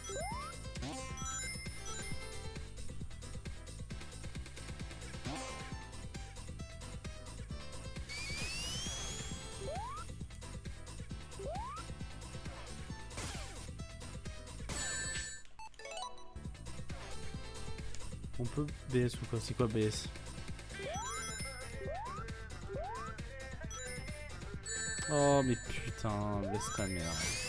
On peut BS ou quoi? C'est quoi BS? Oh mais putain, laisse ta mère.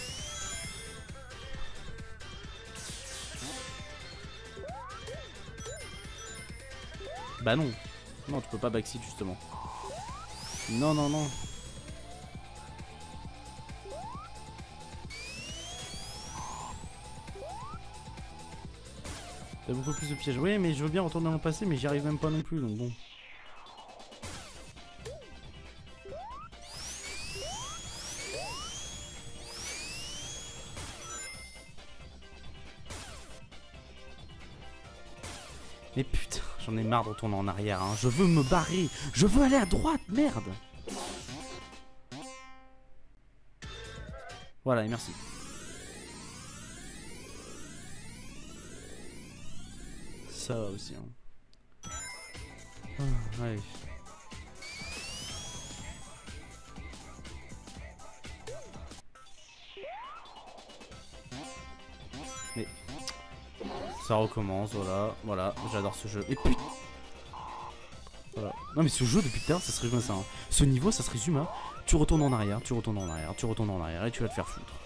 Bah non. Non, tu peux pas backseat justement. Non, non, non. T'as beaucoup plus de pièges. Oui, mais je veux bien retourner dans le passé, mais j'y arrive même pas non plus, donc bon. Mais putain, j'en ai marre de retourner en arrière, hein. Je veux me barrer. Je veux aller à droite, merde. Voilà, et merci. Ça va aussi, hein. Ah, allez. Mais ça recommence, voilà, voilà, j'adore ce jeu. Et puis voilà. Non mais ce jeu depuis tout à l'heure, ça se résume à ça. Hein. Ce niveau, ça se résume à tu retournes en arrière, tu retournes en arrière, tu retournes en arrière et tu vas te faire foutre.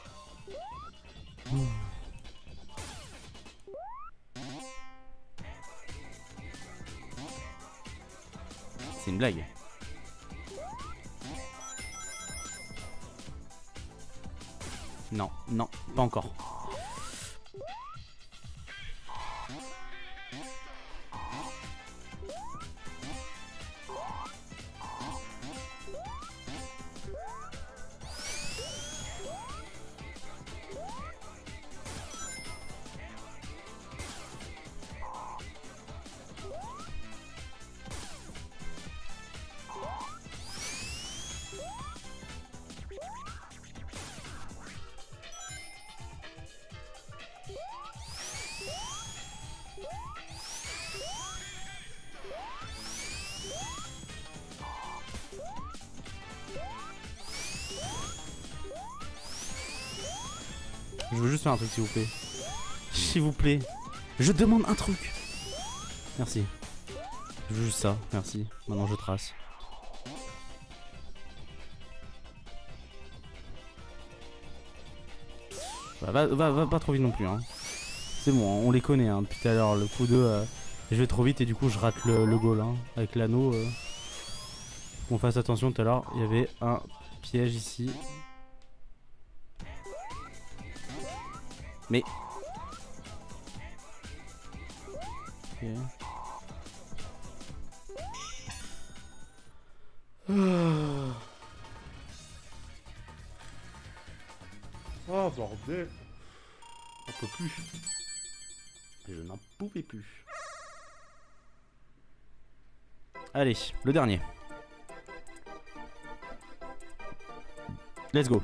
C'est une blague. Non, non, pas encore. Je veux juste faire un truc s'il vous plaît. S'il vous plaît. Je demande un truc. Merci. Je veux juste ça, merci. Maintenant je trace. Va pas trop vite non plus hein. C'est bon, on les connaît hein, depuis tout à l'heure. Le coup de je vais trop vite et du coup je rate le goal hein, avec l'anneau. Qu'on fasse attention tout à l'heure, il y avait un piège ici. Mais ok. Oh bordel. On peut plus. Je n'en pouvais plus. Allez, le dernier. Let's go.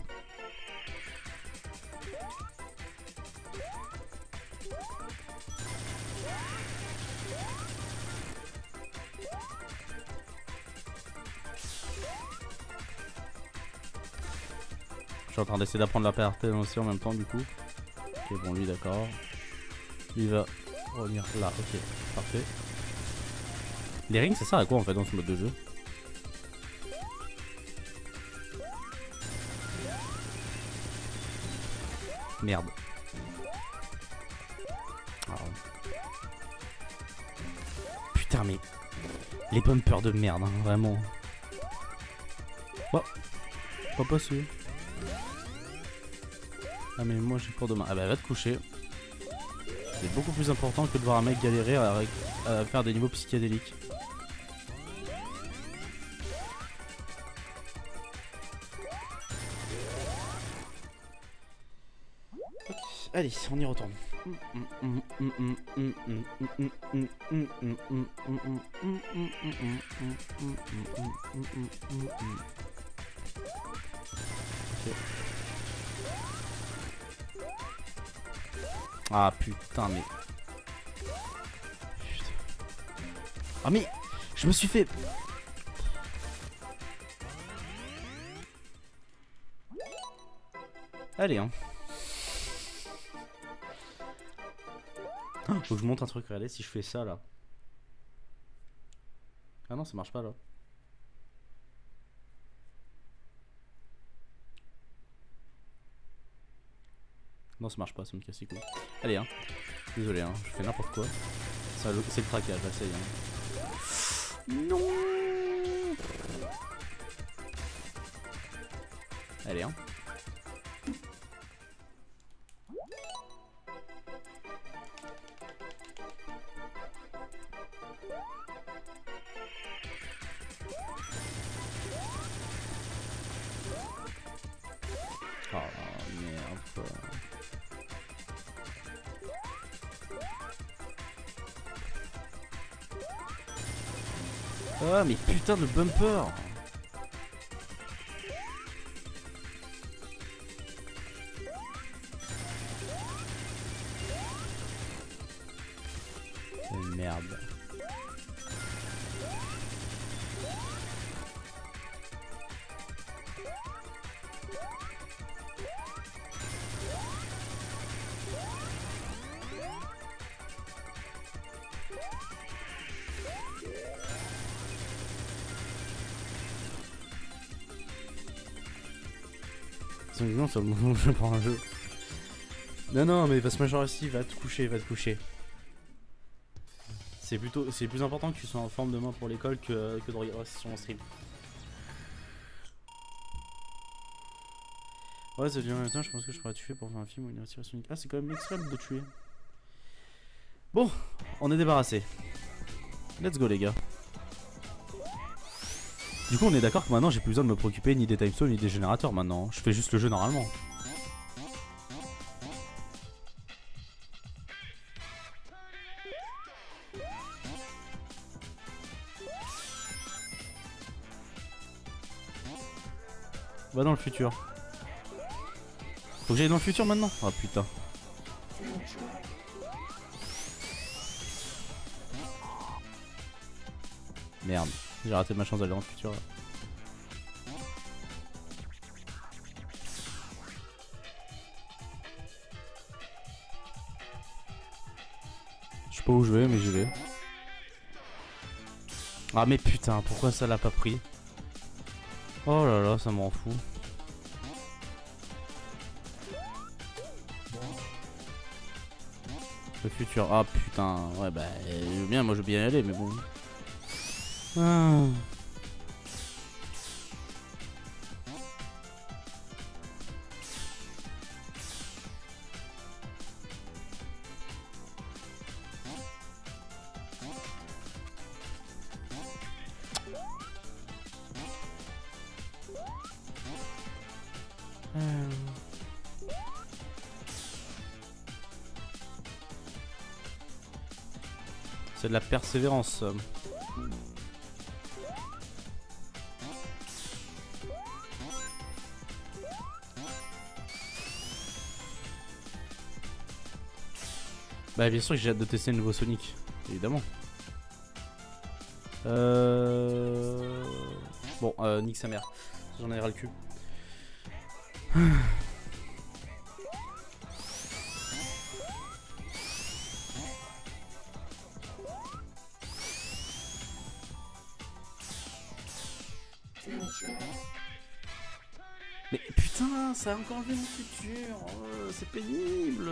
Je suis en train d'essayer d'apprendre la pattern aussi en même temps du coup. Ok bon lui d'accord. Lui va revenir là, ok, parfait. Les rings ça sert à quoi en fait dans ce mode de jeu? Merde. Ah. Putain putain, mais les bumpers de merde, hein, vraiment. Oh, pas passé. Ah mais moi j'ai peur demain. Ah bah va te coucher. C'est beaucoup plus important que de voir un mec galérer à faire des niveaux psychédéliques. Allez, on y retourne. Okay. Ah putain mais... Putain. Ah mais... Je me suis fait... Allez hein. Faut que je monte un truc, regardez si je fais ça là. Ah non ça marche pas là. Non ça marche pas, ça me casse les couilles. Allez hein. Désolé hein, je fais n'importe quoi. C'est le traquage là, ça y est. Hein. Non. Allez hein. Oh merde. Ah mais putain de bumper. Merde. Non, ça je prends un jeu. Non, non, mais va se major ici, va te coucher, va te coucher. C'est plus important que tu sois en forme demain pour l'école que de regarder sur mon stream. Ouais, ça devient matin, je pense que je pourrais tuer pour faire un film ou une respiration unique. Ah, c'est quand même extrême de tuer. Bon, on est débarrassé. Let's go, les gars. Du coup, on est d'accord que maintenant j'ai plus besoin de me préoccuper ni des timestones ni des générateurs maintenant. Je fais juste le jeu normalement. Va dans le futur. Faut que j'aille dans le futur maintenant. Ah putain. Merde, j'ai raté ma chance d'aller dans le futur là. Je sais pas où je vais mais j'y vais. Ah mais putain, pourquoi ça l'a pas pris? Oh là là, ça m'en fout. Le futur, ah putain, ouais bah bien, moi je veux bien y aller mais bon. Ah. C'est de la persévérance. Bah bien sûr que j'ai hâte de tester le nouveau Sonic, évidemment. Bon, nique sa mère. J'en ai ras le cul. Mais putain, ça a encore enlevé mon futur. Oh, c'est pénible.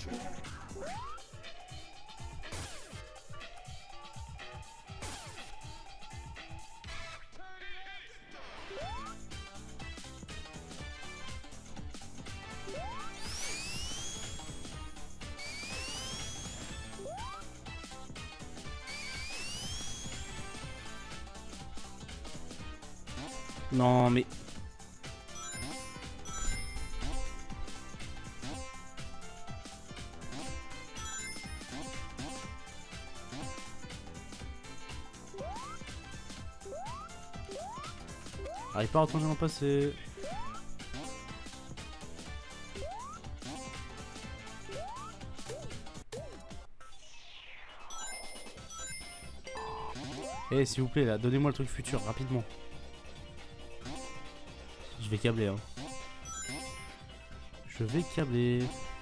Non mais... J'arrive pas à retourner en passé. Eh s'il vous plaît là, donnez-moi le truc futur rapidement. Je vais câbler hein. Je vais câbler.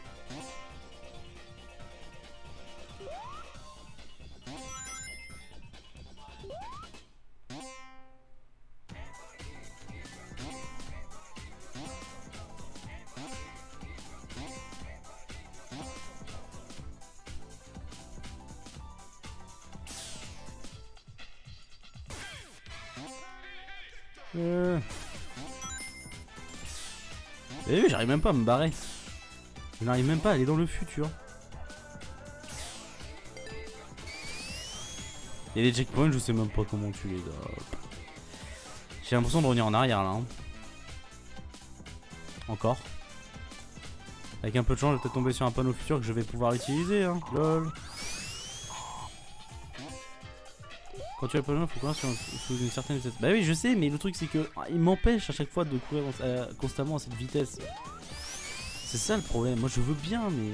Eh oui, j'arrive même pas à me barrer. Je n'arrive même pas à aller dans le futur. Et les checkpoints, je sais même pas comment tu les as. J'ai l'impression de revenir en arrière là. Hein. Encore. Avec un peu de chance, je vais peut-être tomber sur un panneau futur que je vais pouvoir utiliser. Hein. Lol. Quand tu as le panneau, il faut courir sous une certaine vitesse. Bah oui, je sais, mais le truc c'est que il m'empêche à chaque fois de courir constamment à cette vitesse. C'est ça le problème. Moi je veux bien, mais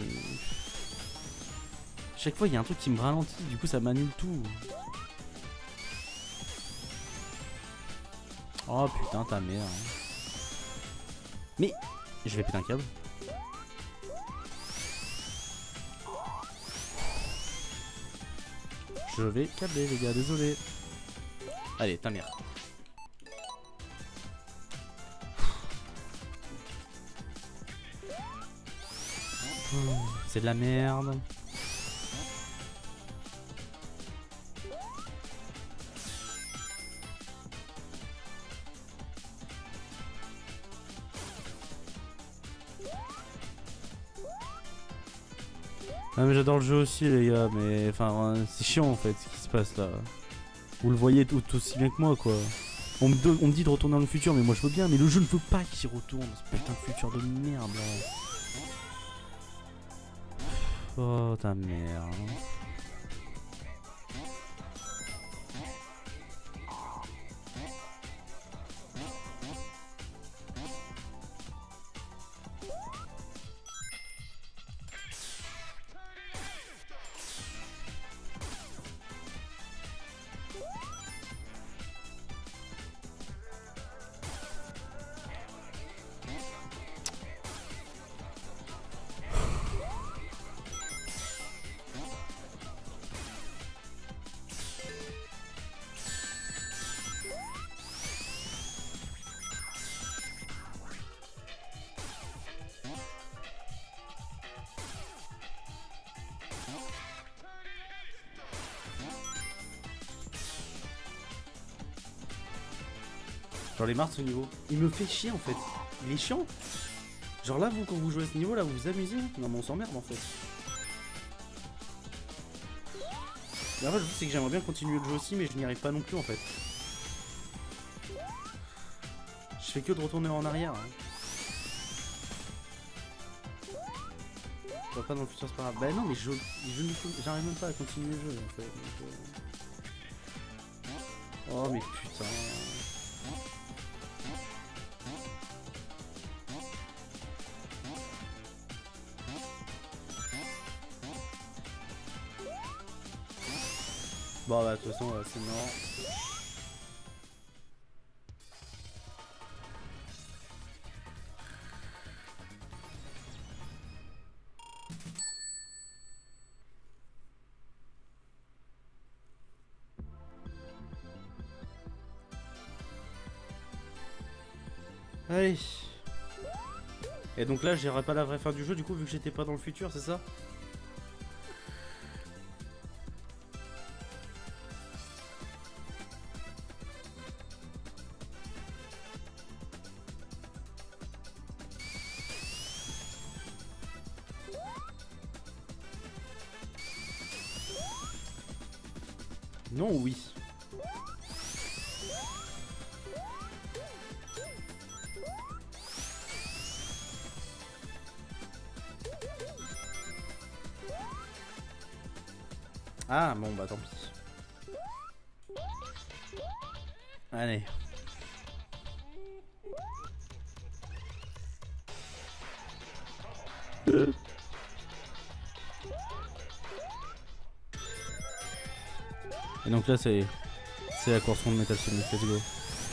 chaque fois il y a un truc qui me ralentit. Du coup, ça m'annule tout. Oh putain, ta mère. Mais je vais péter un câble. Je vais câbler les gars, désolé. Allez, ta mère. C'est de la merde. Ah mais j'adore le jeu aussi les gars, mais enfin c'est chiant en fait ce qui se passe là. Vous le voyez tout aussi bien que moi quoi. On me dit de retourner dans le futur mais moi je veux bien, mais le jeu ne veut pas qu'il retourne, ce putain de futur de merde là. Oh ta mère. J'en ai marre de ce niveau. Il me fait chier en fait. Il est chiant. Genre là, vous, quand vous jouez à ce niveau là, vous vous amusez. Non, mais on s'emmerde en fait. Et en fait, le truc c'est que j'aimerais bien continuer le jeu aussi, mais je n'y arrive pas non plus en fait. Je fais que de retourner en arrière. Hein. Je vois pas dans le futur, c'est pas grave. Bah non, mais j'arrive même pas à continuer le jeu en fait. Donc, oh mais putain. Bon bah de toute façon c'est mort. Allez. Et donc là, j'irai pas la vraie fin du jeu, du coup, vu que j'étais pas dans le futur, c'est ça? Non, oui. Ah bon bah tant pis. Allez. Et donc là c'est la course de Metal Sonic, let's go.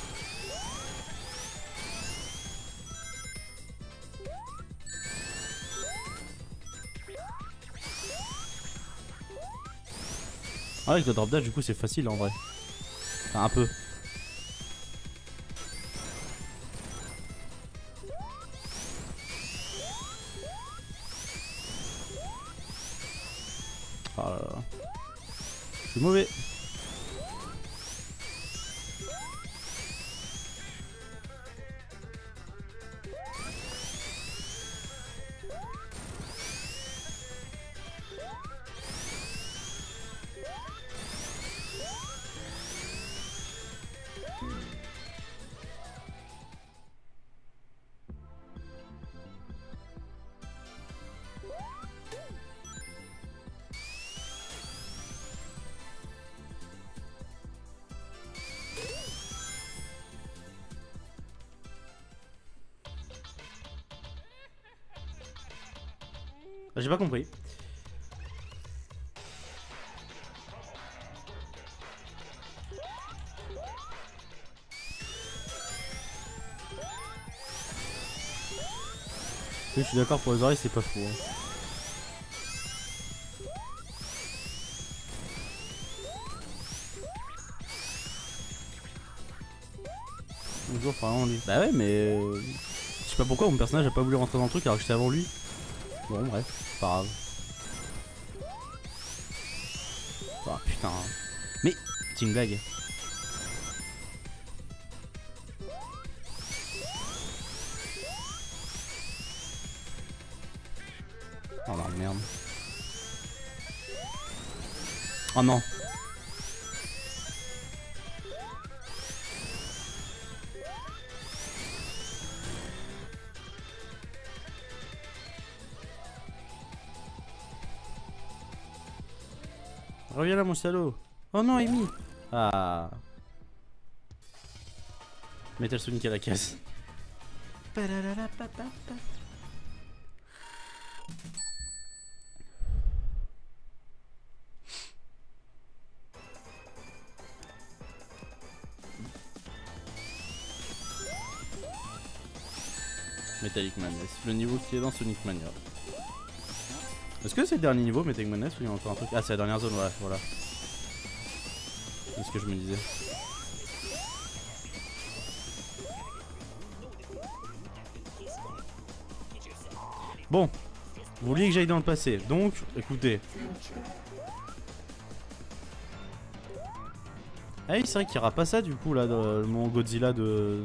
Ah, avec le drop dash du coup c'est facile en vrai. Enfin un peu. Oh là là. Je suis mauvais. J'ai pas compris. Oui, je suis d'accord, pour les oreilles c'est pas fou. Hein. Bonjour, apparemment lui. Bah ouais, mais je sais pas pourquoi mon personnage a pas voulu rentrer dans le truc alors que j'étais avant lui. Bon, bref, c'est pas grave. Oh putain. Mais c'est une blague. Oh la merde. Oh non. Reviens là mon salaud. Oh non Amy. Ah. Metal Sonic à la caisse. Metallic Madness, le niveau qui est dans Sonic Mania. Est-ce que c'est le dernier niveau Metallic Madness ou il y a encore un truc? Ah c'est la dernière zone, ouais, voilà. C'est ce que je me disais. Bon, vous vouliez que j'aille dans le passé, donc écoutez. Ah oui c'est vrai qu'il n'y aura pas ça du coup là, mon Godzilla de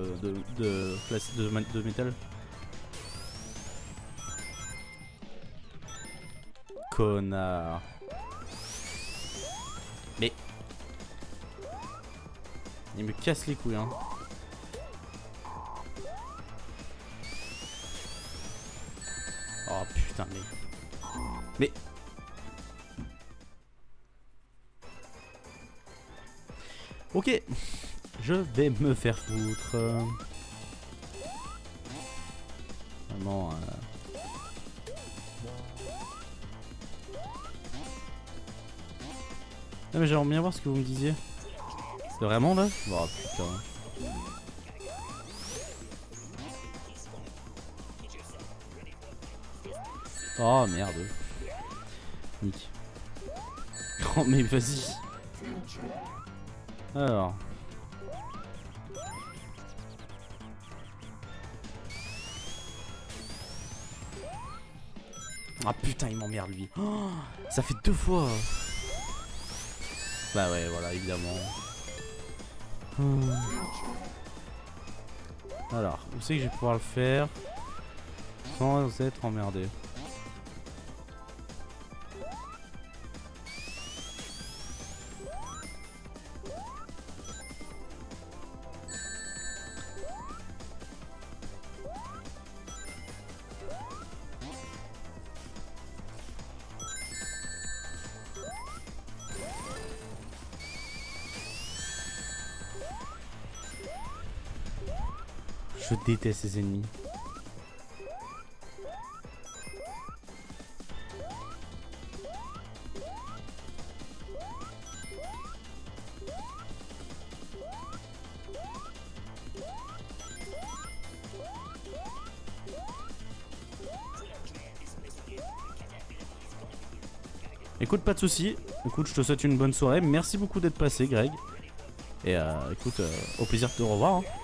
métal. Connard. Mais il me casse les couilles hein. Oh putain mais ok, je vais me faire foutre. Vraiment. Ah mais j'aimerais bien voir ce que vous me disiez. C'est vraiment là? Oh putain. Oh merde. Nick. Oh mais vas-y. Alors. Ah putain, il m'emmerde lui. Oh, ça fait 2 fois. Bah ouais, voilà, évidemment. Alors, où c'est que je vais pouvoir le faire sans être emmerdé? Je déteste ces ennemis. Écoute, pas de soucis. Écoute, je te souhaite une bonne soirée. Merci beaucoup d'être passé, Greg. Et écoute, au plaisir de te revoir. Hein.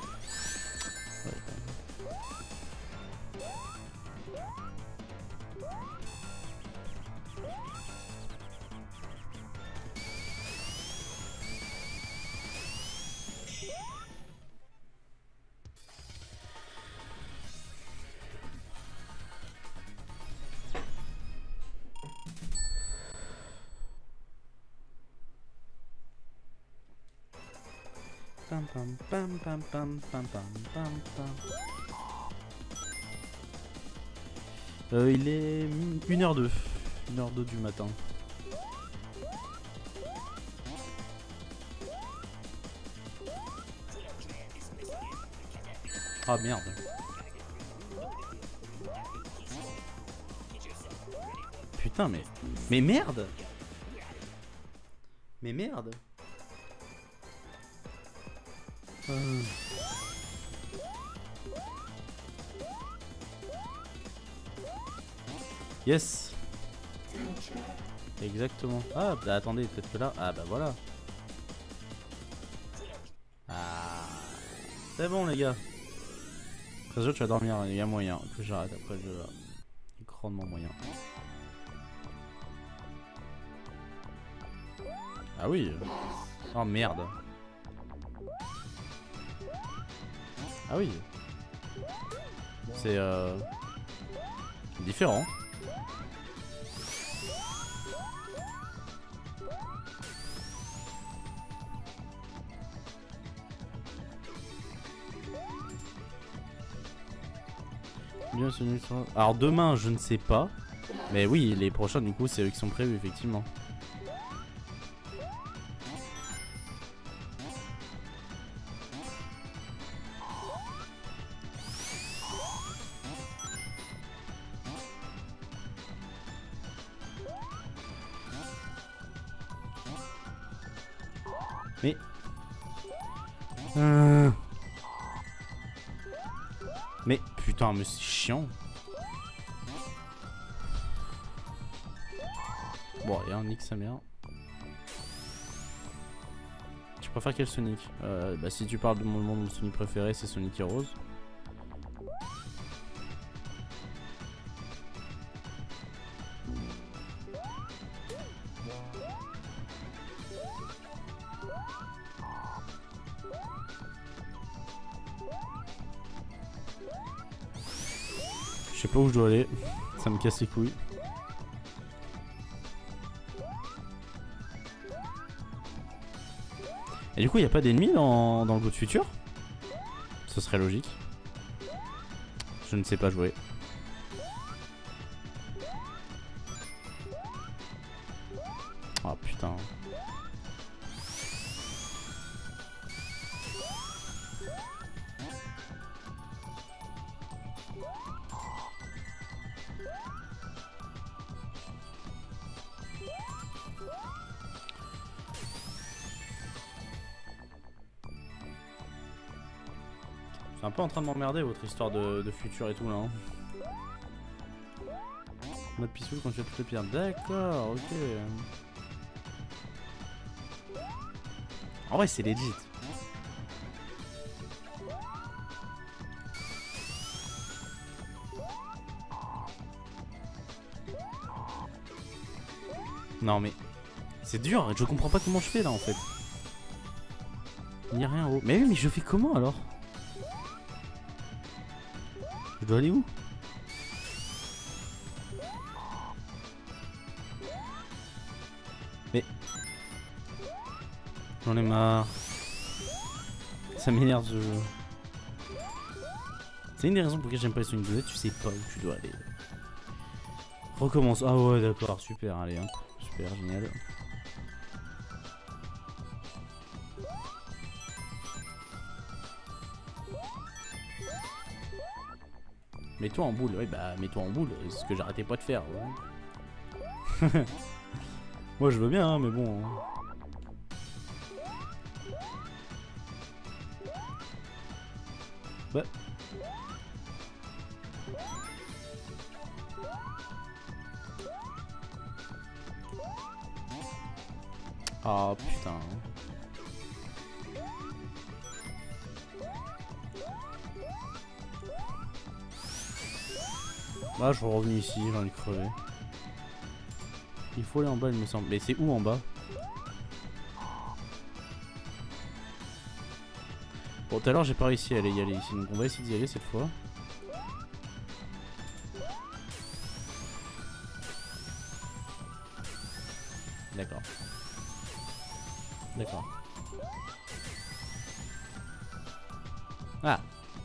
Pam pam pam pam pam pam pam pam. Il est 1h02. 1h02 du matin. Ah merde. Putain mais merde. Mais merde. Yes. Exactement. Ah bah attendez, peut-être que là. Ah bah voilà. Ah. C'est bon les gars. Très sûr tu vas dormir, il y a moyen que j'arrête après le jeu là. Il y a grandement moyen. Ah oui. Oh merde. Ah oui. C'est différent. Bien celui. Alors demain je ne sais pas. Mais oui, les prochains du coup c'est eux qui sont prévus effectivement. Mais mais putain, mais c'est chiant. Bon, il y a un Nick sa mère. Tu préfères quel Sonic? Bah si tu parles de mon Sonic préféré, c'est Sonic Heroes. Je sais pas où je dois aller, ça me casse les couilles. Et du coup, il n'y a pas d'ennemis dans le God Future? Ce serait logique. Je ne sais pas jouer. Oh putain. C'est un peu en train de m'emmerder votre histoire de futur et tout là. Hein. Mode peaceful quand tu as toutes les pierres. D'accord, ok. En vrai c'est legit. Non mais c'est dur, je comprends pas comment je fais là en fait. Il n'y a rien en haut. Mais oui, mais je fais comment alors? Je dois aller où? Mais j'en ai marre. Ça m'énerve ce jeu. C'est une des raisons pour lesquelles j'aime pas les Sonic 2. Tu sais pas où tu dois aller. Recommence. Ah ouais d'accord, super, allez hop. Super, génial. Mets-toi en boule, oui bah mets-toi en boule, c'est ce que j'arrêtais pas de faire. Ouais. Moi je veux bien hein, mais bon. Bah. Ah putain. Ah je suis revenu ici, j'ai envie de crever. Il faut aller en bas il me semble. Mais c'est où en bas? Bon tout à l'heure j'ai pas réussi à aller y aller ici, donc on va essayer d'y aller cette fois. D'accord. D'accord. Ah.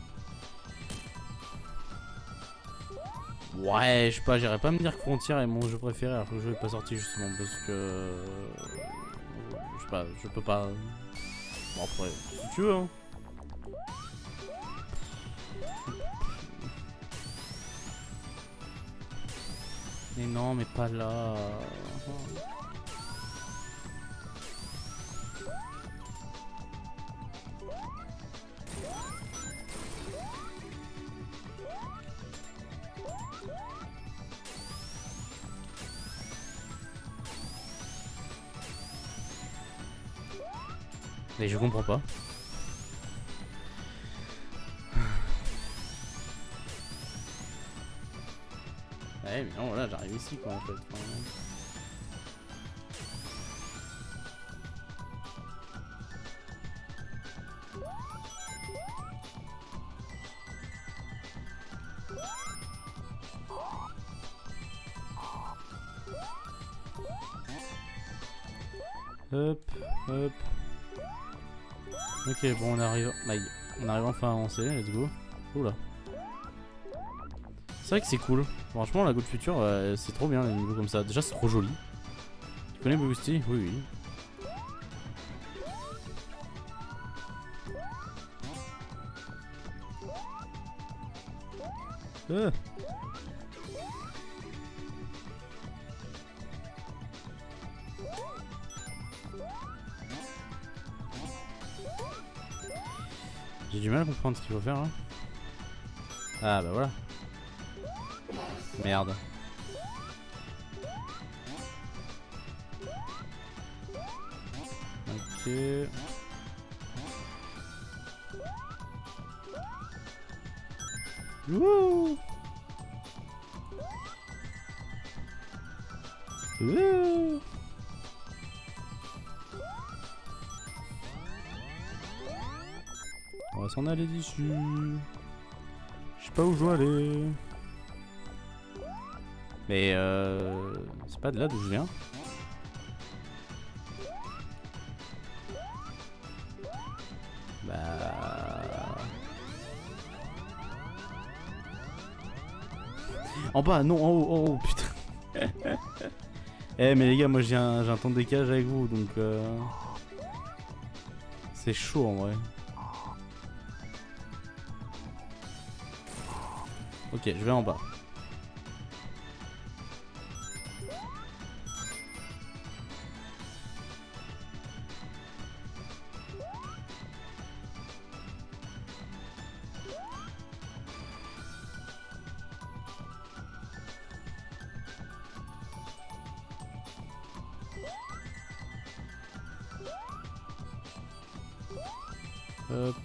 Ouais, je sais pas, j'irais pas me dire que Frontier est mon jeu préféré alors que le jeu est pas sorti justement parce que... Je sais pas, je peux pas... Bon après, si tu veux hein. Mais non, mais pas là. Mais je comprends pas. Ouais mais non voilà j'arrive ici quoi en fait. Hop, hop. Ok bon on arrive. Aïe. On arrive enfin à avancer, let's go. Oula. C'est vrai que c'est cool. Franchement, la Gold Future, c'est trop bien les niveaux comme ça. Déjà, c'est trop joli. Tu connais Boosty? Oui, oui. J'ai du mal à comprendre ce qu'il faut faire là. Ah bah voilà. Merde. Ok. Wouh. Wouh. On va s'en aller dessus. Je sais pas où je dois aller. Mais c'est pas de là d'où je viens. Bah... En bas, non, en haut, putain. Eh mais les gars, moi j'ai un temps de décalage avec vous, donc... C'est chaud en vrai. Ok, je vais en bas. Hop.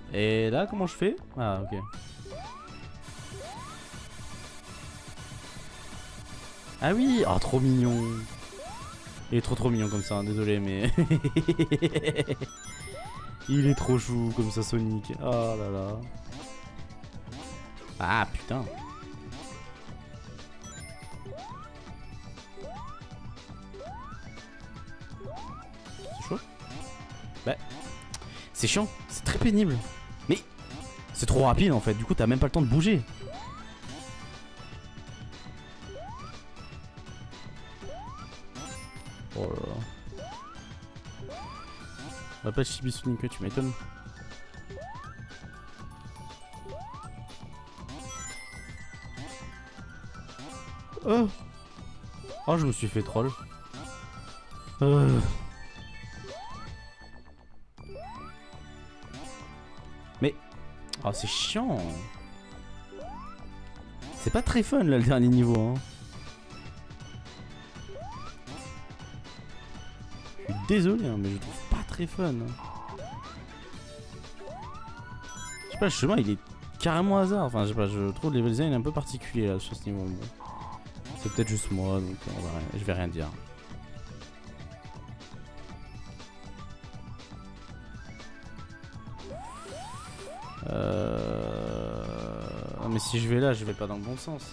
Et là, comment je fais? Ah, ok. Ah oui! Oh, trop mignon! Il est trop mignon comme ça, hein, désolé, mais... Il est trop chou comme ça, Sonic. Oh là là. Ah, putain! C'est chaud? Bah... C'est chiant, c'est très pénible. Mais... C'est trop rapide en fait, du coup t'as même pas le temps de bouger. Oh là là. On va pas Chibi Sonic, tu m'étonnes. Oh. Oh, je me suis fait troll. Mais... Oh, c'est chiant. C'est pas très fun là le dernier niveau hein. Je suis désolé hein, mais je trouve pas très fun. Je sais pas, le chemin il est carrément hasard. Enfin je sais pas, je trouve le level design un peu particulier là sur ce niveau. C'est peut-être juste moi donc je vais rien dire. Ah, mais si je vais là, je vais pas dans le bon sens.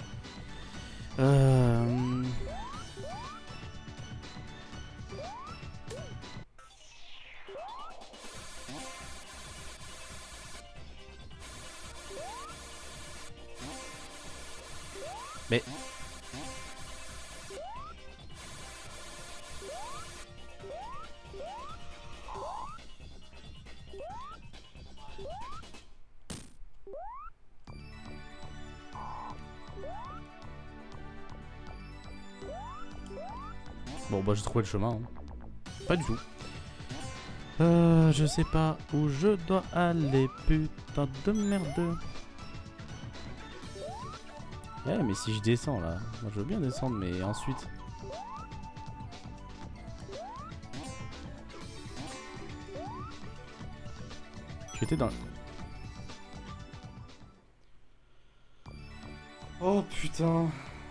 Mais... Bon bah j'ai trouvé le chemin. Hein. Pas du tout. Je sais pas où je dois aller, putain de merde. Ouais mais si je descends là, moi je veux bien descendre mais ensuite... Tu étais dans... Oh putain.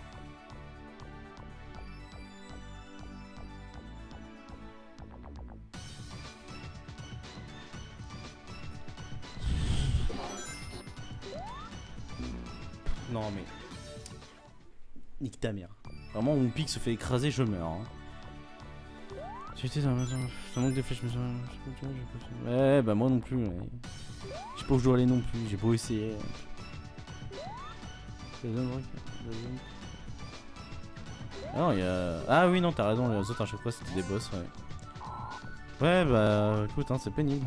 Non mais... Nique ta mère. Vraiment mon pic se fait écraser, je meurs. Hein. Tu étais dans... Ça manque de flèches, mais ça... Ouais bah moi non plus. Ouais. Je sais pas où je dois aller non plus, j'ai beau essayer. Ah non, il y a... Ah oui non t'as raison, les autres à chaque fois c'était des boss, ouais. Ouais bah écoute hein, c'est pénible.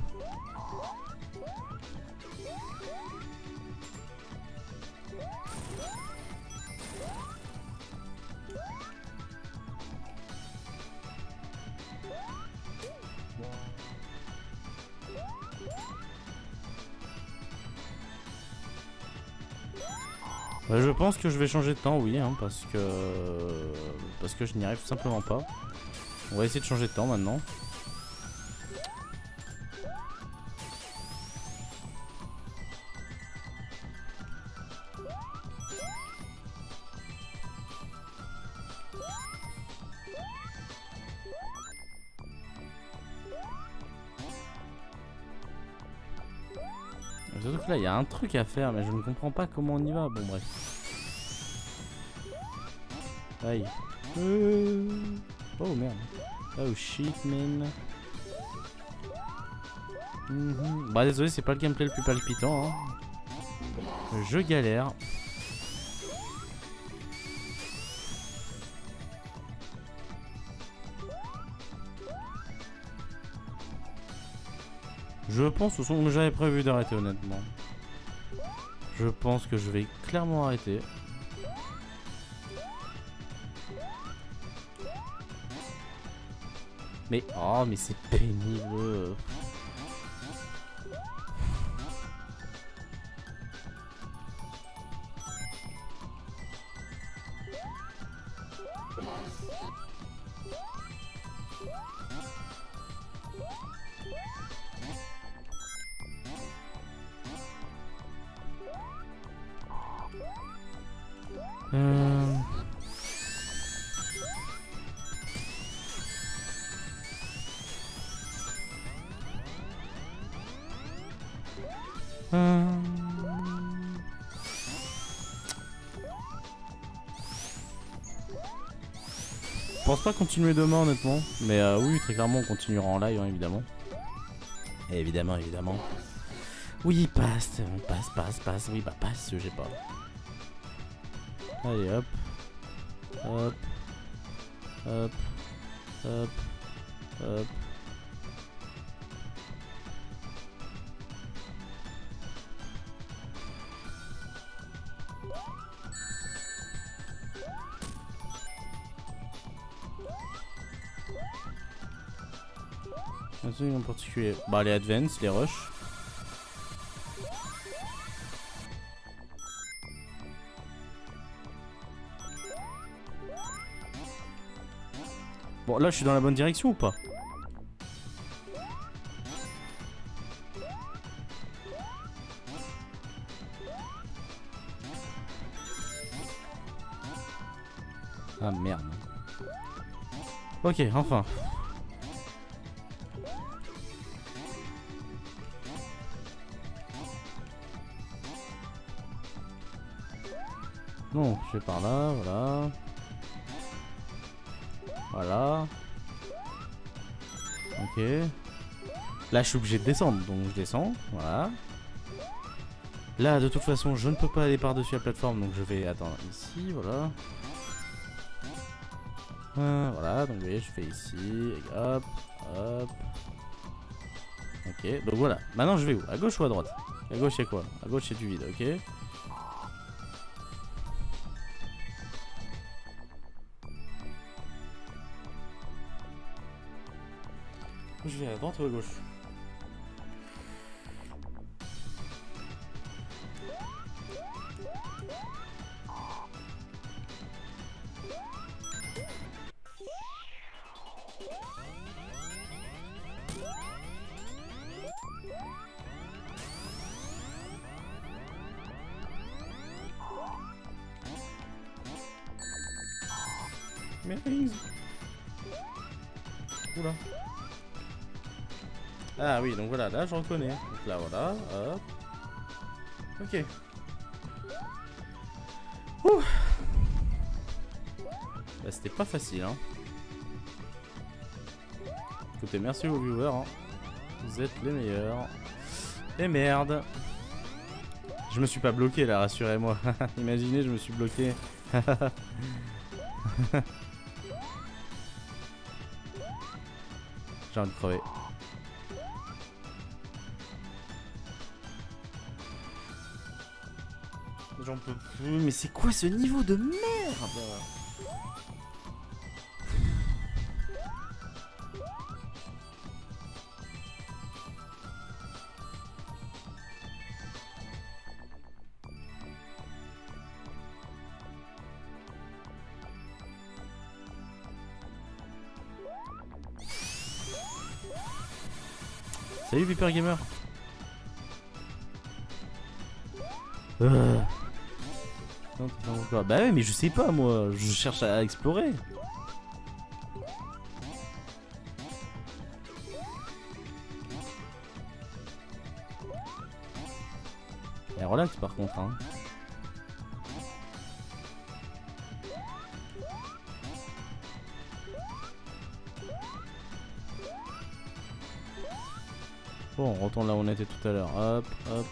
Bah, je pense que je vais changer de temps, oui, hein, parce que je n'y arrive tout simplement pas. On va essayer de changer de temps maintenant. Surtout que là, il y a un truc à faire, mais je ne comprends pas comment on y va. Bon, bref. Aïe. Oh merde. Oh shit, man. Bah, désolé, c'est pas le gameplay le plus palpitant. Hein. Je galère. Je pense au son que j'avais prévu d'arrêter honnêtement. Je pense que je vais clairement arrêter. Mais oh mais c'est pénible. Je pense pas continuer demain honnêtement, mais oui très clairement on continuera en live hein, évidemment. Évidemment, évidemment. Oui passe, passe, oui bah passe, j'ai pas. Allez hop, hop, hop, hop, hop. Un truc en particulier. Bah les advance, les rush. Bon là je suis dans la bonne direction ou pas? Ah merde. Ok, enfin. Non, je vais par là, voilà. Voilà. Ok. Là, je suis obligé de descendre, donc je descends, voilà. Là, de toute façon, je ne peux pas aller par-dessus la plateforme, donc je vais attendre ici, voilà. Voilà, donc vous voyez, je fais ici, et hop, hop. Ok, donc voilà. Maintenant, je vais où? À gauche ou à droite? À gauche, c'est quoi? À gauche, c'est du vide, ok. Je vais à droite ou à gauche? Mais oula. Ah oui, donc voilà, là je reconnais. Donc là voilà, hop. Ok. Ouh. Bah, c'était pas facile hein. Écoutez, merci aux viewers hein. Vous êtes les meilleurs. Et merde. Je me suis pas bloqué là, rassurez-moi. Imaginez, je me suis bloqué. J'ai envie de crever. J'en peux plus. Mais c'est quoi ce niveau de merde? Salut Viper Gamer. Non, bah ouais mais je sais pas moi, je cherche à explorer. Et relax par contre hein. Bon, on retourne là où on était tout à l'heure. Hop, hop.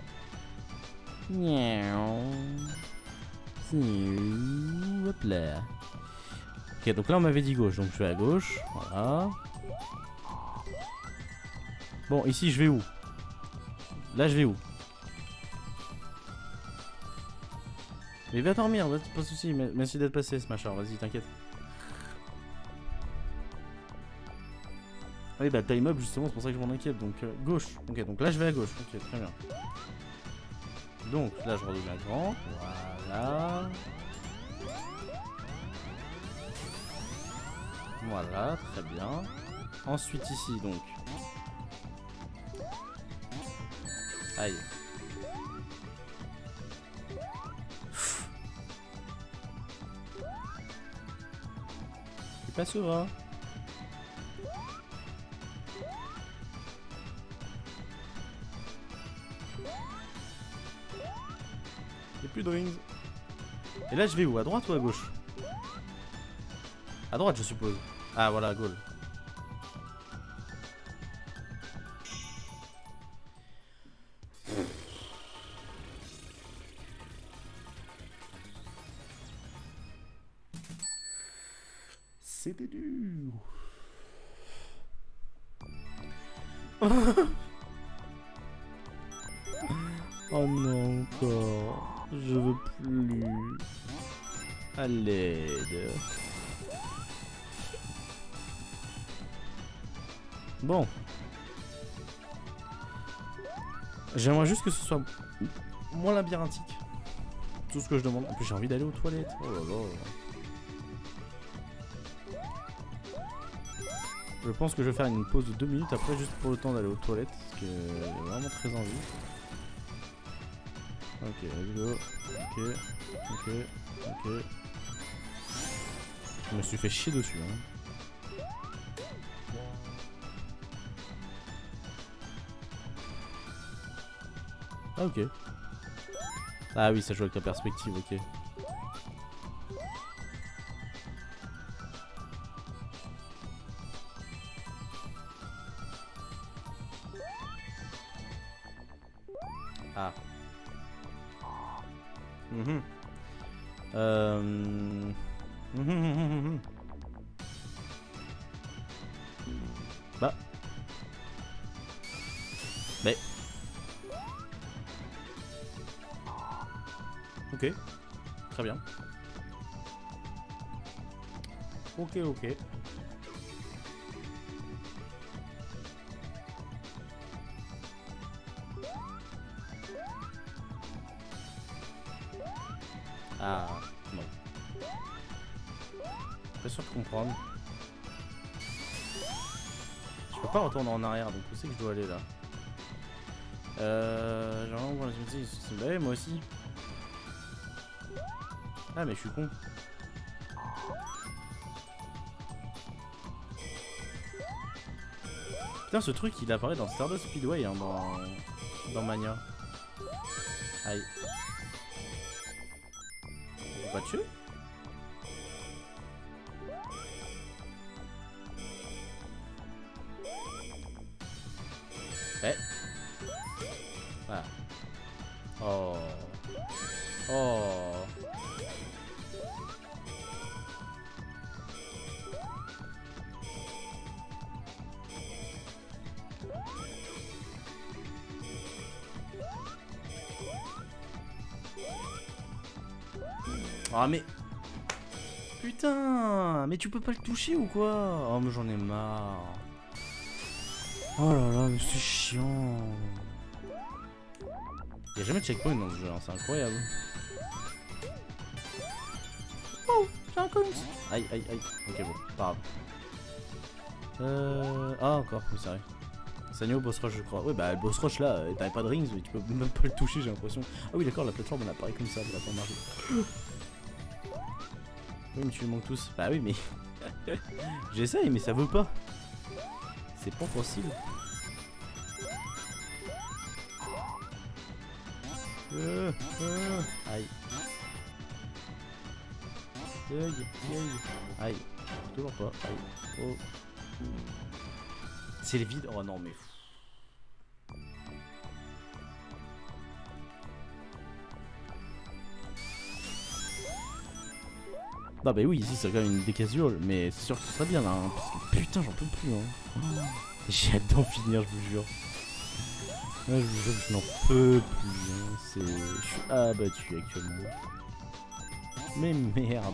Hop là. Ok, donc là on m'avait dit gauche, donc je vais à gauche. Voilà. Bon, ici je vais où? Là je vais où? Mais va dormir, pas de soucis. Merci d'être passé, Smasher. Vas-y, t'inquiète. Oui, bah time up justement, c'est pour ça que je m'en inquiète. Donc gauche. Ok, donc là je vais à gauche. Ok, très bien. Donc là je redeviens grand. Voilà. Voilà, très bien. Ensuite ici donc. Aïe. pas serein. Y'a plus de rings. Et là je vais où? À droite ou à gauche? À droite je suppose. Ah voilà, goal. C'était dur. Oh non, encore. Je veux plus. À l'aide. Bon. J'aimerais juste que ce soit moins labyrinthique. Tout ce que je demande. En plus, j'ai envie d'aller aux toilettes. Oh là là. Je pense que je vais faire une pause de 2 minutes après, juste pour le temps d'aller aux toilettes. Parce que j'ai vraiment très envie. Ok, let's go. Ok. Je me suis fait chier dessus. Hein. Ah, ok. Ah oui, ça joue avec la perspective, ok. Ah. Bah. Mais. Ok. Très bien. Ok. Ah, non. Pas sûr de comprendre. Je peux pas retourner en arrière, donc où c'est que je dois aller là? Genre, voilà, je me dis, bah, moi aussi. Ah, mais je suis con. Putain, ce truc il apparaît dans Stardust Speedway, hein, dans Mania. Aïe. On peut pas tuer? Eh. Ah. Oh. Oh. Ah mais... Putain, mais tu peux pas le toucher ou quoi? Oh mais j'en ai marre. Oh là là, mais c'est chiant. Y'a jamais de checkpoint dans ce jeu, hein, c'est incroyable. Oh, j'ai un coins. Aïe. Ok bon, pas grave. Ah encore, oui c'est vrai. Sagno, boss rush je crois. Ouais bah le boss rush là, t'avais pas de rings, mais tu peux même pas le toucher j'ai l'impression. Ah oui d'accord, la plateforme elle apparaît comme ça, elle a pas marché. Oui mais tu les manques tous. Bah oui mais... J'essaye mais ça veut pas. C'est pas possible. Aïe. Aïe. Toujours pas. Aïe. Oh. C'est le vide. Oh non mais... Non bah oui, ici c'est quand même une décasual, mais c'est sûr que ce serait bien là, hein, parce que putain j'en peux plus hein. J'ai hâte d'en finir, je vous jure. Ouais, je vous jure que je n'en peux plus, hein. Je suis abattu actuellement. Mais merde.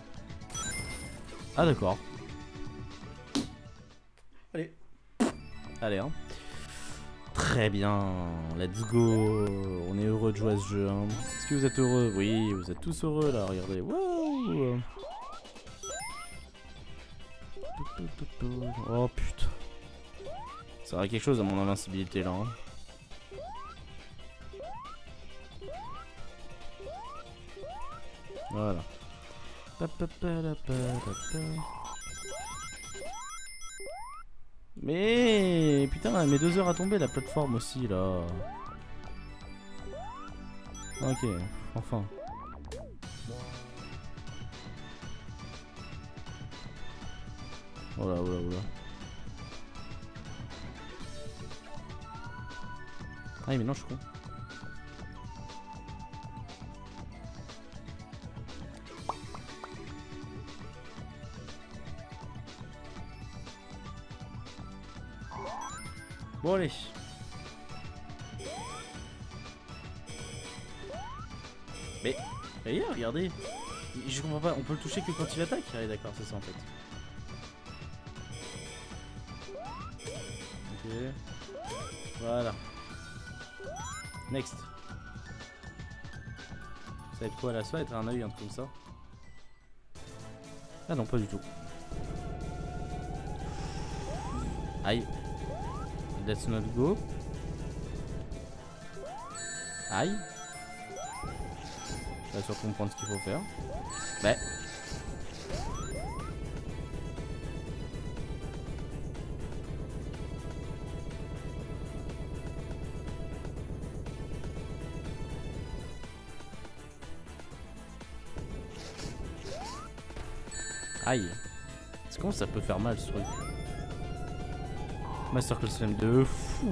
Ah d'accord. Allez hein. Très bien, let's go. On est heureux de jouer à ce jeu hein. Est-ce que vous êtes heureux? Oui, vous êtes tous heureux là, regardez. Wow. Oh putain. Ça aurait quelque chose à mon invincibilité là hein. Voilà. Mais putain, elle met 2 heures à tomber la plateforme aussi là. Ok, enfin. Oh là, oh là, oh là. Ah mais non, je suis con. Bon allez. Mais regardez. Je comprends pas, on peut le toucher que quand il attaque. Ah d'accord, c'est ça en fait. Ok. Voilà. Next. Ça va être quoi là? Ça va être un œil, un truc comme ça. Ah non, pas du tout. Aïe. Let's not go. Aïe. Je vais surtout comprendre ce qu'il faut faire. Bah. Aïe. C'est comment ça peut faire mal ce truc? Master Slam de fou.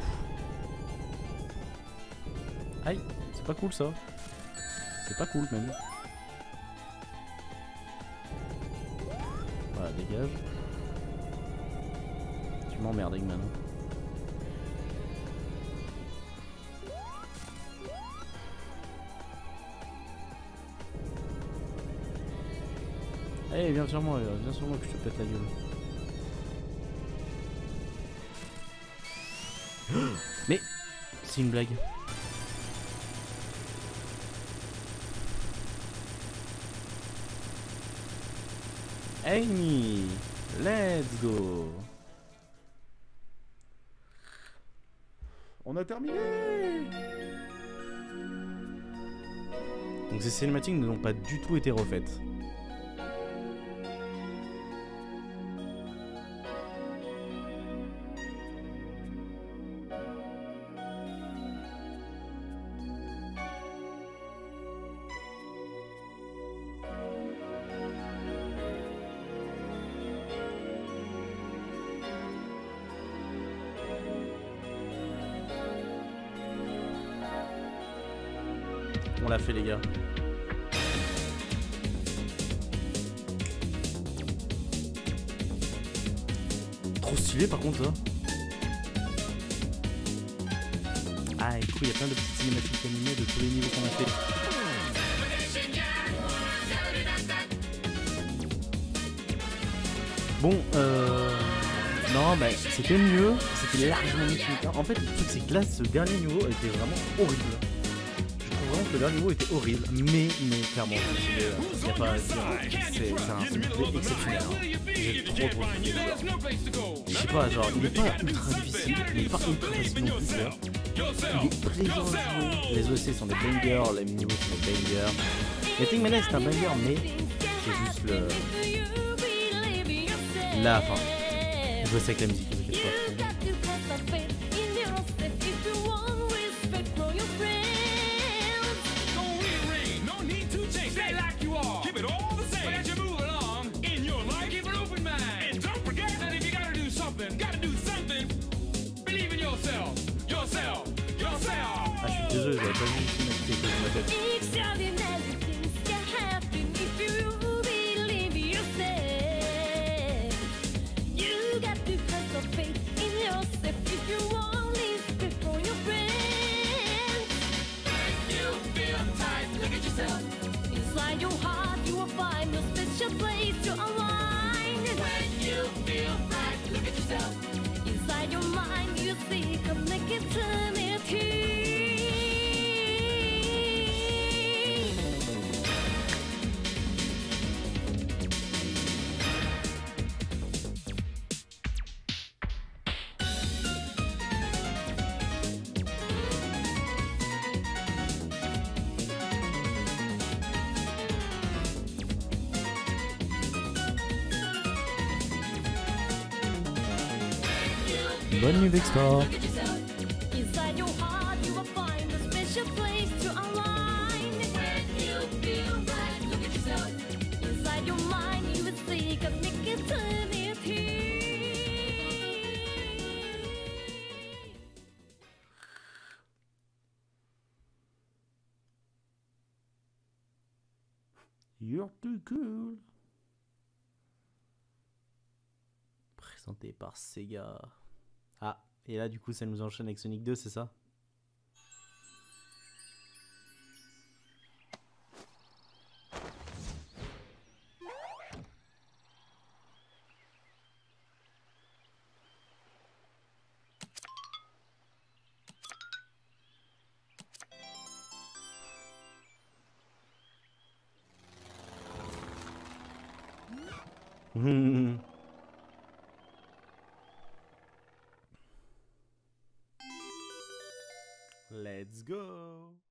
Aïe, c'est pas cool ça. C'est pas cool même. Voilà, dégage. Tu m'emmerdes Eggman. Allez, viens sur moi que je te pète la gueule. Mais c'est une blague. Amy, let's go. On a terminé. Donc ces cinématiques n'ont pas du tout été refaites. On l'a fait les gars. Trop stylé par contre ça. Ah et du coup il y a plein de petites cinématiques animées de tous les niveaux qu'on a fait. Bon non bah c'était mieux, c'était largement mieux que le cas. En fait le truc c'est que là ce dernier niveau était vraiment horrible. Que le dernier niveau était horrible, mais clairement, il n'y a pas à dire, c'est un gameplay exceptionnel. Hein. J'ai trop kiffé. Je sais pas, genre, il est pas ultra difficile, il est pas ultra facile non plus. Il est plaisant à jouer. Les OC sont des bangers, les niveaux sont des bangers. Les Thing Mania c'est un banger, mais c'est juste le. La fin. Je vois ça avec la musique, ne t'inquiète pas. Ah, je suis désolé, j'avais pas vu une cinématique que je m'appelle. Bonne nuit Vextor. Inside your heart, you will find a special place to align. When you feel right, look at yourself. Inside your mind, you will see cosmic eternity. You're too cool. Présenté par Sega. Ah, et là du coup ça nous enchaîne avec Sonic 2, c'est ça? Let's go.